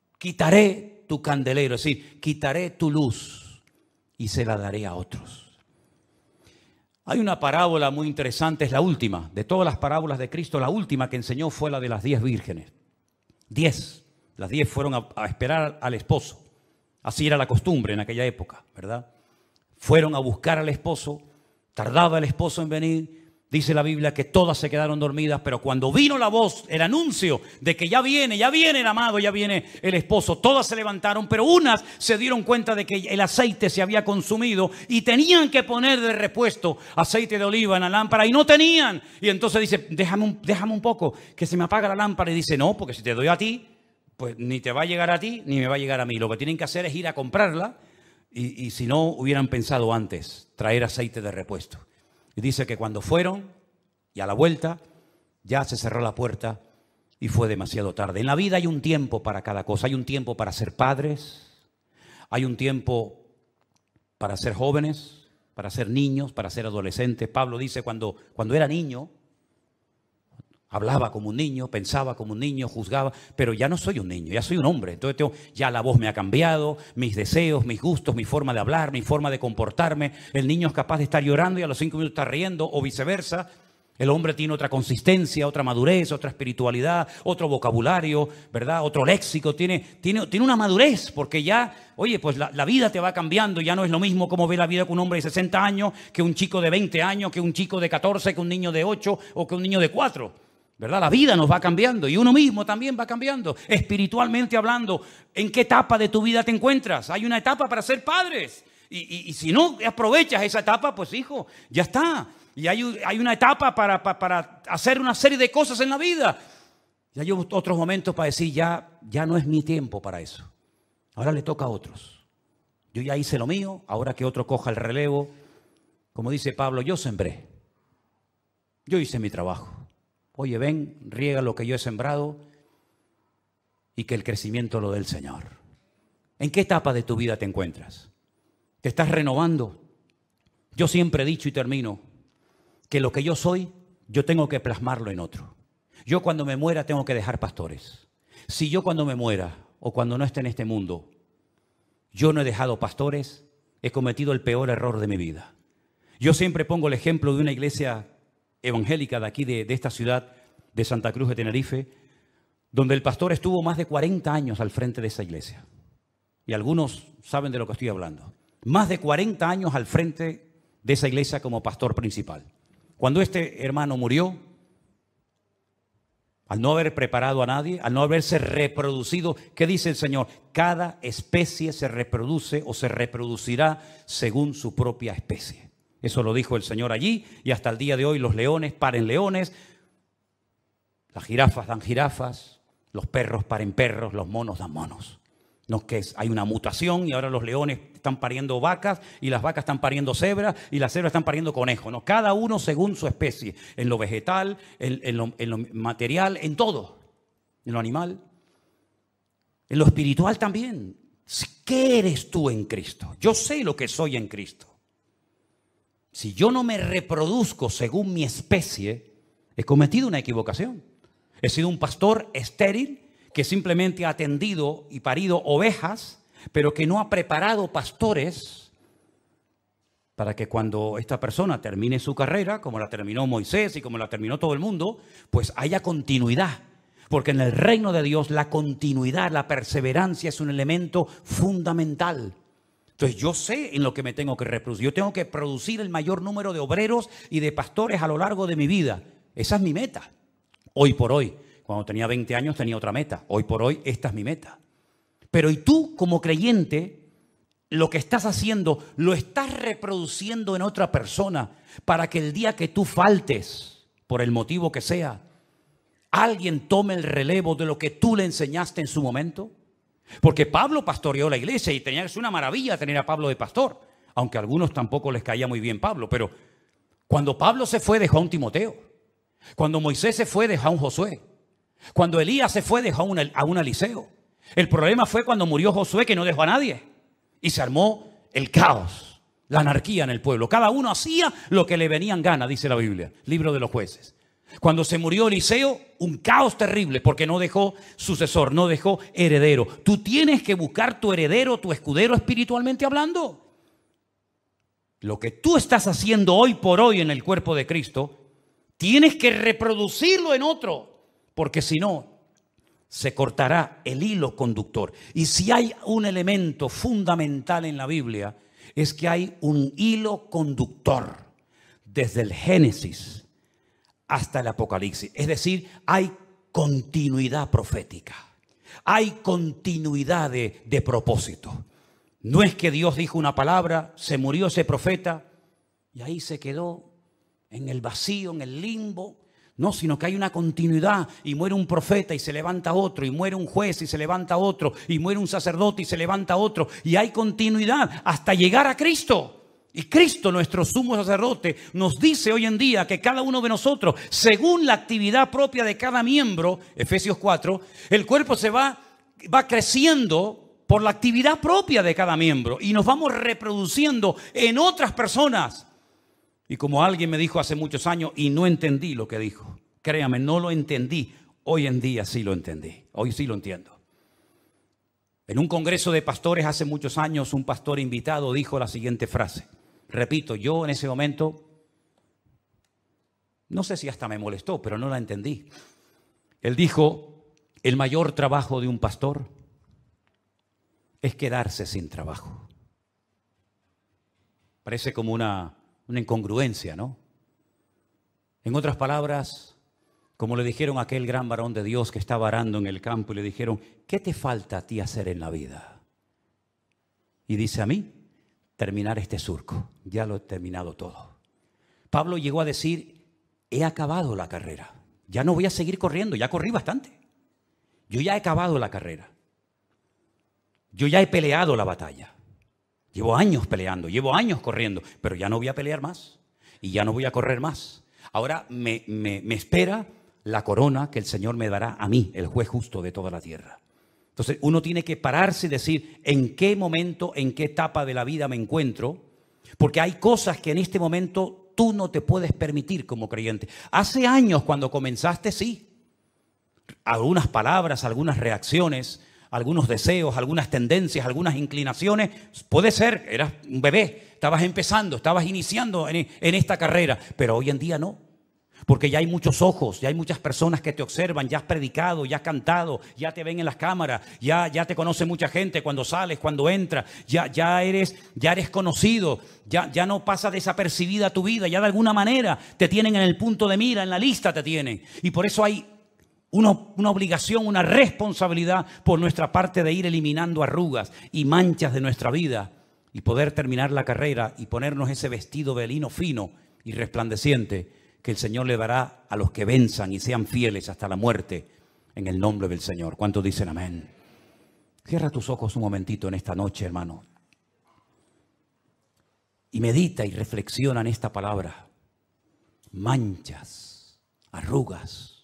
quitaré tu candelero, es decir, quitaré tu luz y se la daré a otros. Hay una parábola muy interesante, es la última, de todas las parábolas de Cristo, la última que enseñó fue la de las diez vírgenes. Diez, las diez fueron a, a esperar al esposo. Así era la costumbre en aquella época, ¿verdad? Fueron a buscar al esposo, tardaba el esposo en venir. Dice la Biblia que todas se quedaron dormidas, pero cuando vino la voz, el anuncio de que ya viene, ya viene el amado, ya viene el esposo, todas se levantaron, pero unas se dieron cuenta de que el aceite se había consumido y tenían que poner de repuesto aceite de oliva en la lámpara y no tenían. Y entonces dice, déjame un, déjame un poco, que se me apaga la lámpara. Y dice, no, porque si te doy a ti, pues ni te va a llegar a ti, ni me va a llegar a mí. Lo que tienen que hacer es ir a comprarla y, y si no, hubieran pensado antes, traer aceite de repuesto. Y dice que cuando fueron y a la vuelta ya se cerró la puerta y fue demasiado tarde. En la vida hay un tiempo para cada cosa. Hay un tiempo para ser padres, hay un tiempo para ser jóvenes, para ser niños, para ser adolescentes. Pablo dice cuando, cuando era niño, Hablaba como un niño, pensaba como un niño, juzgaba, pero ya no soy un niño, ya soy un hombre. Entonces tengo, ya la voz me ha cambiado, mis deseos, mis gustos, mi forma de hablar, mi forma de comportarme. El niño es capaz de estar llorando y a los cinco minutos está riendo, o viceversa. El hombre tiene otra consistencia, otra madurez, otra espiritualidad, otro vocabulario, ¿verdad? Otro léxico, tiene, tiene, tiene una madurez, porque ya, oye, pues la, la vida te va cambiando, ya no es lo mismo como ve la vida con un hombre de sesenta años, que un chico de veinte años, que un chico de catorce, que un niño de ocho o que un niño de cuatro. ¿Verdad? La vida nos va cambiando y uno mismo también va cambiando. Espiritualmente hablando, ¿en qué etapa de tu vida te encuentras? Hay una etapa para ser padres. Y, y, y si no aprovechas esa etapa, pues hijo, ya está. Y hay, hay una etapa para, para, para hacer una serie de cosas en la vida. Y hay otros momentos para decir, ya, ya no es mi tiempo para eso. Ahora le toca a otros. Yo ya hice lo mío, ahora que otro coja el relevo. Como dice Pablo, yo sembré. Yo hice mi trabajo. Oye, ven, riega lo que yo he sembrado y que el crecimiento lo dé el Señor. ¿En qué etapa de tu vida te encuentras? ¿Te estás renovando? Yo siempre he dicho y termino que lo que yo soy, yo tengo que plasmarlo en otro. Yo cuando me muera tengo que dejar pastores. Si yo cuando me muera o cuando no esté en este mundo, yo no he dejado pastores, he cometido el peor error de mi vida. Yo siempre pongo el ejemplo de una iglesia evangélica de aquí, de, de esta ciudad de Santa Cruz de Tenerife, donde el pastor estuvo más de cuarenta años al frente de esa iglesia. Y algunos saben de lo que estoy hablando. Más de cuarenta años al frente de esa iglesia como pastor principal. Cuando este hermano murió, al no haber preparado a nadie, al no haberse reproducido, ¿qué dice el Señor? Cada especie se reproduce o se reproducirá según su propia especie. Eso lo dijo el Señor allí y hasta el día de hoy los leones paren leones, las jirafas dan jirafas, los perros paren perros, los monos dan monos. No es que es, hay una mutación y ahora los leones están pariendo vacas y las vacas están pariendo cebras y las cebras están pariendo conejos. No, cada uno según su especie, en lo vegetal, en, en, lo, en lo material, en todo, en lo animal, en lo espiritual también. ¿Qué eres tú en Cristo? Yo sé lo que soy en Cristo. Si yo no me reproduzco según mi especie, he cometido una equivocación. He sido un pastor estéril que simplemente ha atendido y parido ovejas, pero que no ha preparado pastores para que cuando esta persona termine su carrera, como la terminó Moisés y como la terminó todo el mundo, pues haya continuidad. Porque en el reino de Dios la continuidad, la perseverancia es un elemento fundamental. Entonces yo sé en lo que me tengo que reproducir. Yo tengo que producir el mayor número de obreros y de pastores a lo largo de mi vida. Esa es mi meta. Hoy por hoy. Cuando tenía veinte años tenía otra meta. Hoy por hoy esta es mi meta. Pero y tú como creyente, lo que estás haciendo, lo estás reproduciendo en otra persona para que el día que tú faltes, por el motivo que sea, alguien tome el relevo de lo que tú le enseñaste en su momento. Porque Pablo pastoreó la iglesia y tenía, es una maravilla tener a Pablo de pastor, aunque a algunos tampoco les caía muy bien Pablo. Pero cuando Pablo se fue dejó a un Timoteo, cuando Moisés se fue dejó a un Josué, cuando Elías se fue dejó a un, a un Eliseo. El problema fue cuando murió Josué, que no dejó a nadie y se armó el caos, la anarquía en el pueblo. Cada uno hacía lo que le venía en gana, dice la Biblia, libro de los jueces. Cuando se murió Eliseo, un caos terrible porque no dejó sucesor, no dejó heredero. Tú tienes que buscar tu heredero, tu escudero espiritualmente hablando. Lo que tú estás haciendo hoy por hoy en el cuerpo de Cristo, tienes que reproducirlo en otro, porque si no, se cortará el hilo conductor. Y si hay un elemento fundamental en la Biblia, es que hay un hilo conductor desde el Génesis hasta el Apocalipsis. Es decir, hay continuidad profética. Hay continuidad de, de propósito. No es que Dios dijo una palabra, se murió ese profeta y ahí se quedó en el vacío, en el limbo. No, sino que hay una continuidad y muere un profeta y se levanta otro, y muere un juez y se levanta otro, y muere un sacerdote y se levanta otro, y hay continuidad hasta llegar a Cristo. Y Cristo, nuestro sumo sacerdote, nos dice hoy en día que cada uno de nosotros, según la actividad propia de cada miembro, Efesios cuatro, el cuerpo se va, va creciendo por la actividad propia de cada miembro y nos vamos reproduciendo en otras personas. Y como alguien me dijo hace muchos años y no entendí lo que dijo, Créame, no lo entendí. Hoy en día sí lo entendí. Hoy sí lo entiendo. En un congreso de pastores hace muchos años, un pastor invitado dijo la siguiente frase. Repito, yo en ese momento, no sé si hasta me molestó, pero no la entendí. Él dijo, el mayor trabajo de un pastor es quedarse sin trabajo. Parece como una, una incongruencia, ¿no? En otras palabras, como le dijeron a aquel gran varón de Dios que estaba arando en el campo y le dijeron, ¿qué te falta a ti hacer en la vida? Y dice, a mí, terminar este surco. Ya lo he terminado todo. Pablo llegó a decir, he acabado la carrera. Ya no voy a seguir corriendo, ya corrí bastante. Yo ya he acabado la carrera. Yo ya he peleado la batalla. Llevo años peleando, llevo años corriendo, pero ya no voy a pelear más y ya no voy a correr más. Ahora me, me, me espera la corona que el Señor me dará a mí, el juez justo de toda la tierra. Entonces uno tiene que pararse y decir en qué momento, en qué etapa de la vida me encuentro, porque hay cosas que en este momento tú no te puedes permitir como creyente. Hace años cuando comenzaste, sí, algunas palabras, algunas reacciones, algunos deseos, algunas tendencias, algunas inclinaciones, puede ser, eras un bebé, estabas empezando, estabas iniciando en, en esta carrera, pero hoy en día no. Porque ya hay muchos ojos, ya hay muchas personas que te observan, ya has predicado, ya has cantado, ya te ven en las cámaras, ya, ya te conoce mucha gente cuando sales, cuando entras, ya, ya, eres, ya eres conocido, ya, ya no pasa desapercibida tu vida, ya de alguna manera te tienen en el punto de mira, en la lista te tienen. Y por eso hay una, una obligación, una responsabilidad por nuestra parte de ir eliminando arrugas y manchas de nuestra vida y poder terminar la carrera y ponernos ese vestido de lino fino y resplandeciente que el Señor le dará a los que venzan y sean fieles hasta la muerte en el nombre del Señor. ¿Cuántos dicen amén? Cierra tus ojos un momentito en esta noche, hermano. Y medita y reflexiona en esta palabra. Manchas, arrugas.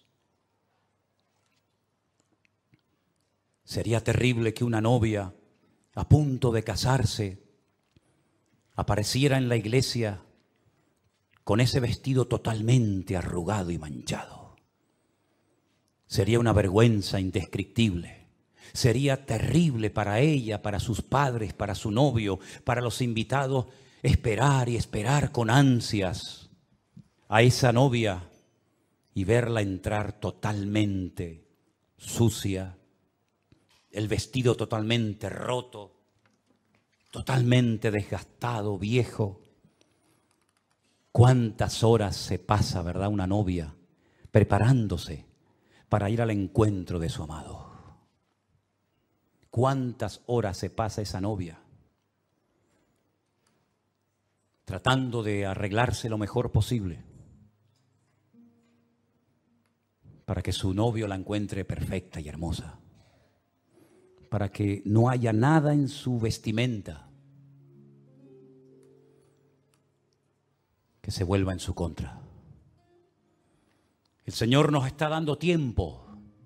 Sería terrible que una novia a punto de casarse apareciera en la iglesia con ese vestido totalmente arrugado y manchado. Sería una vergüenza indescriptible. Sería terrible para ella, para sus padres, para su novio, para los invitados, esperar y esperar con ansias a esa novia y verla entrar totalmente sucia, el vestido totalmente roto, totalmente desgastado, viejo. ¿Cuántas horas se pasa, verdad, una novia preparándose para ir al encuentro de su amado? ¿Cuántas horas se pasa esa novia tratando de arreglarse lo mejor posible para que su novio la encuentre perfecta y hermosa? Para que no haya nada en su vestimenta que se vuelva en su contra. El Señor nos está dando tiempo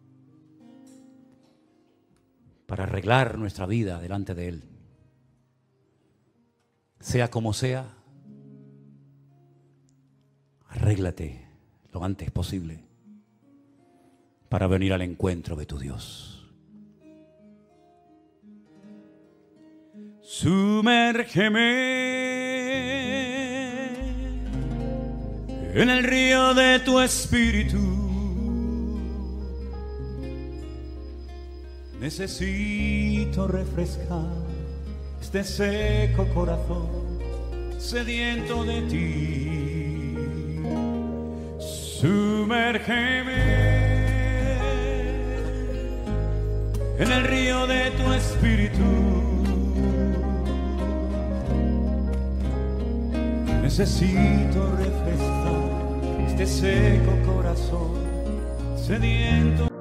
para arreglar nuestra vida delante de Él. Sea como sea, arréglate lo antes posible para venir al encuentro de tu Dios. Sumérgeme en el río de tu espíritu. Necesito refrescar este seco corazón sediento de ti. Sumérgeme en el río de tu espíritu. Necesito refrescar este seco corazón sediento.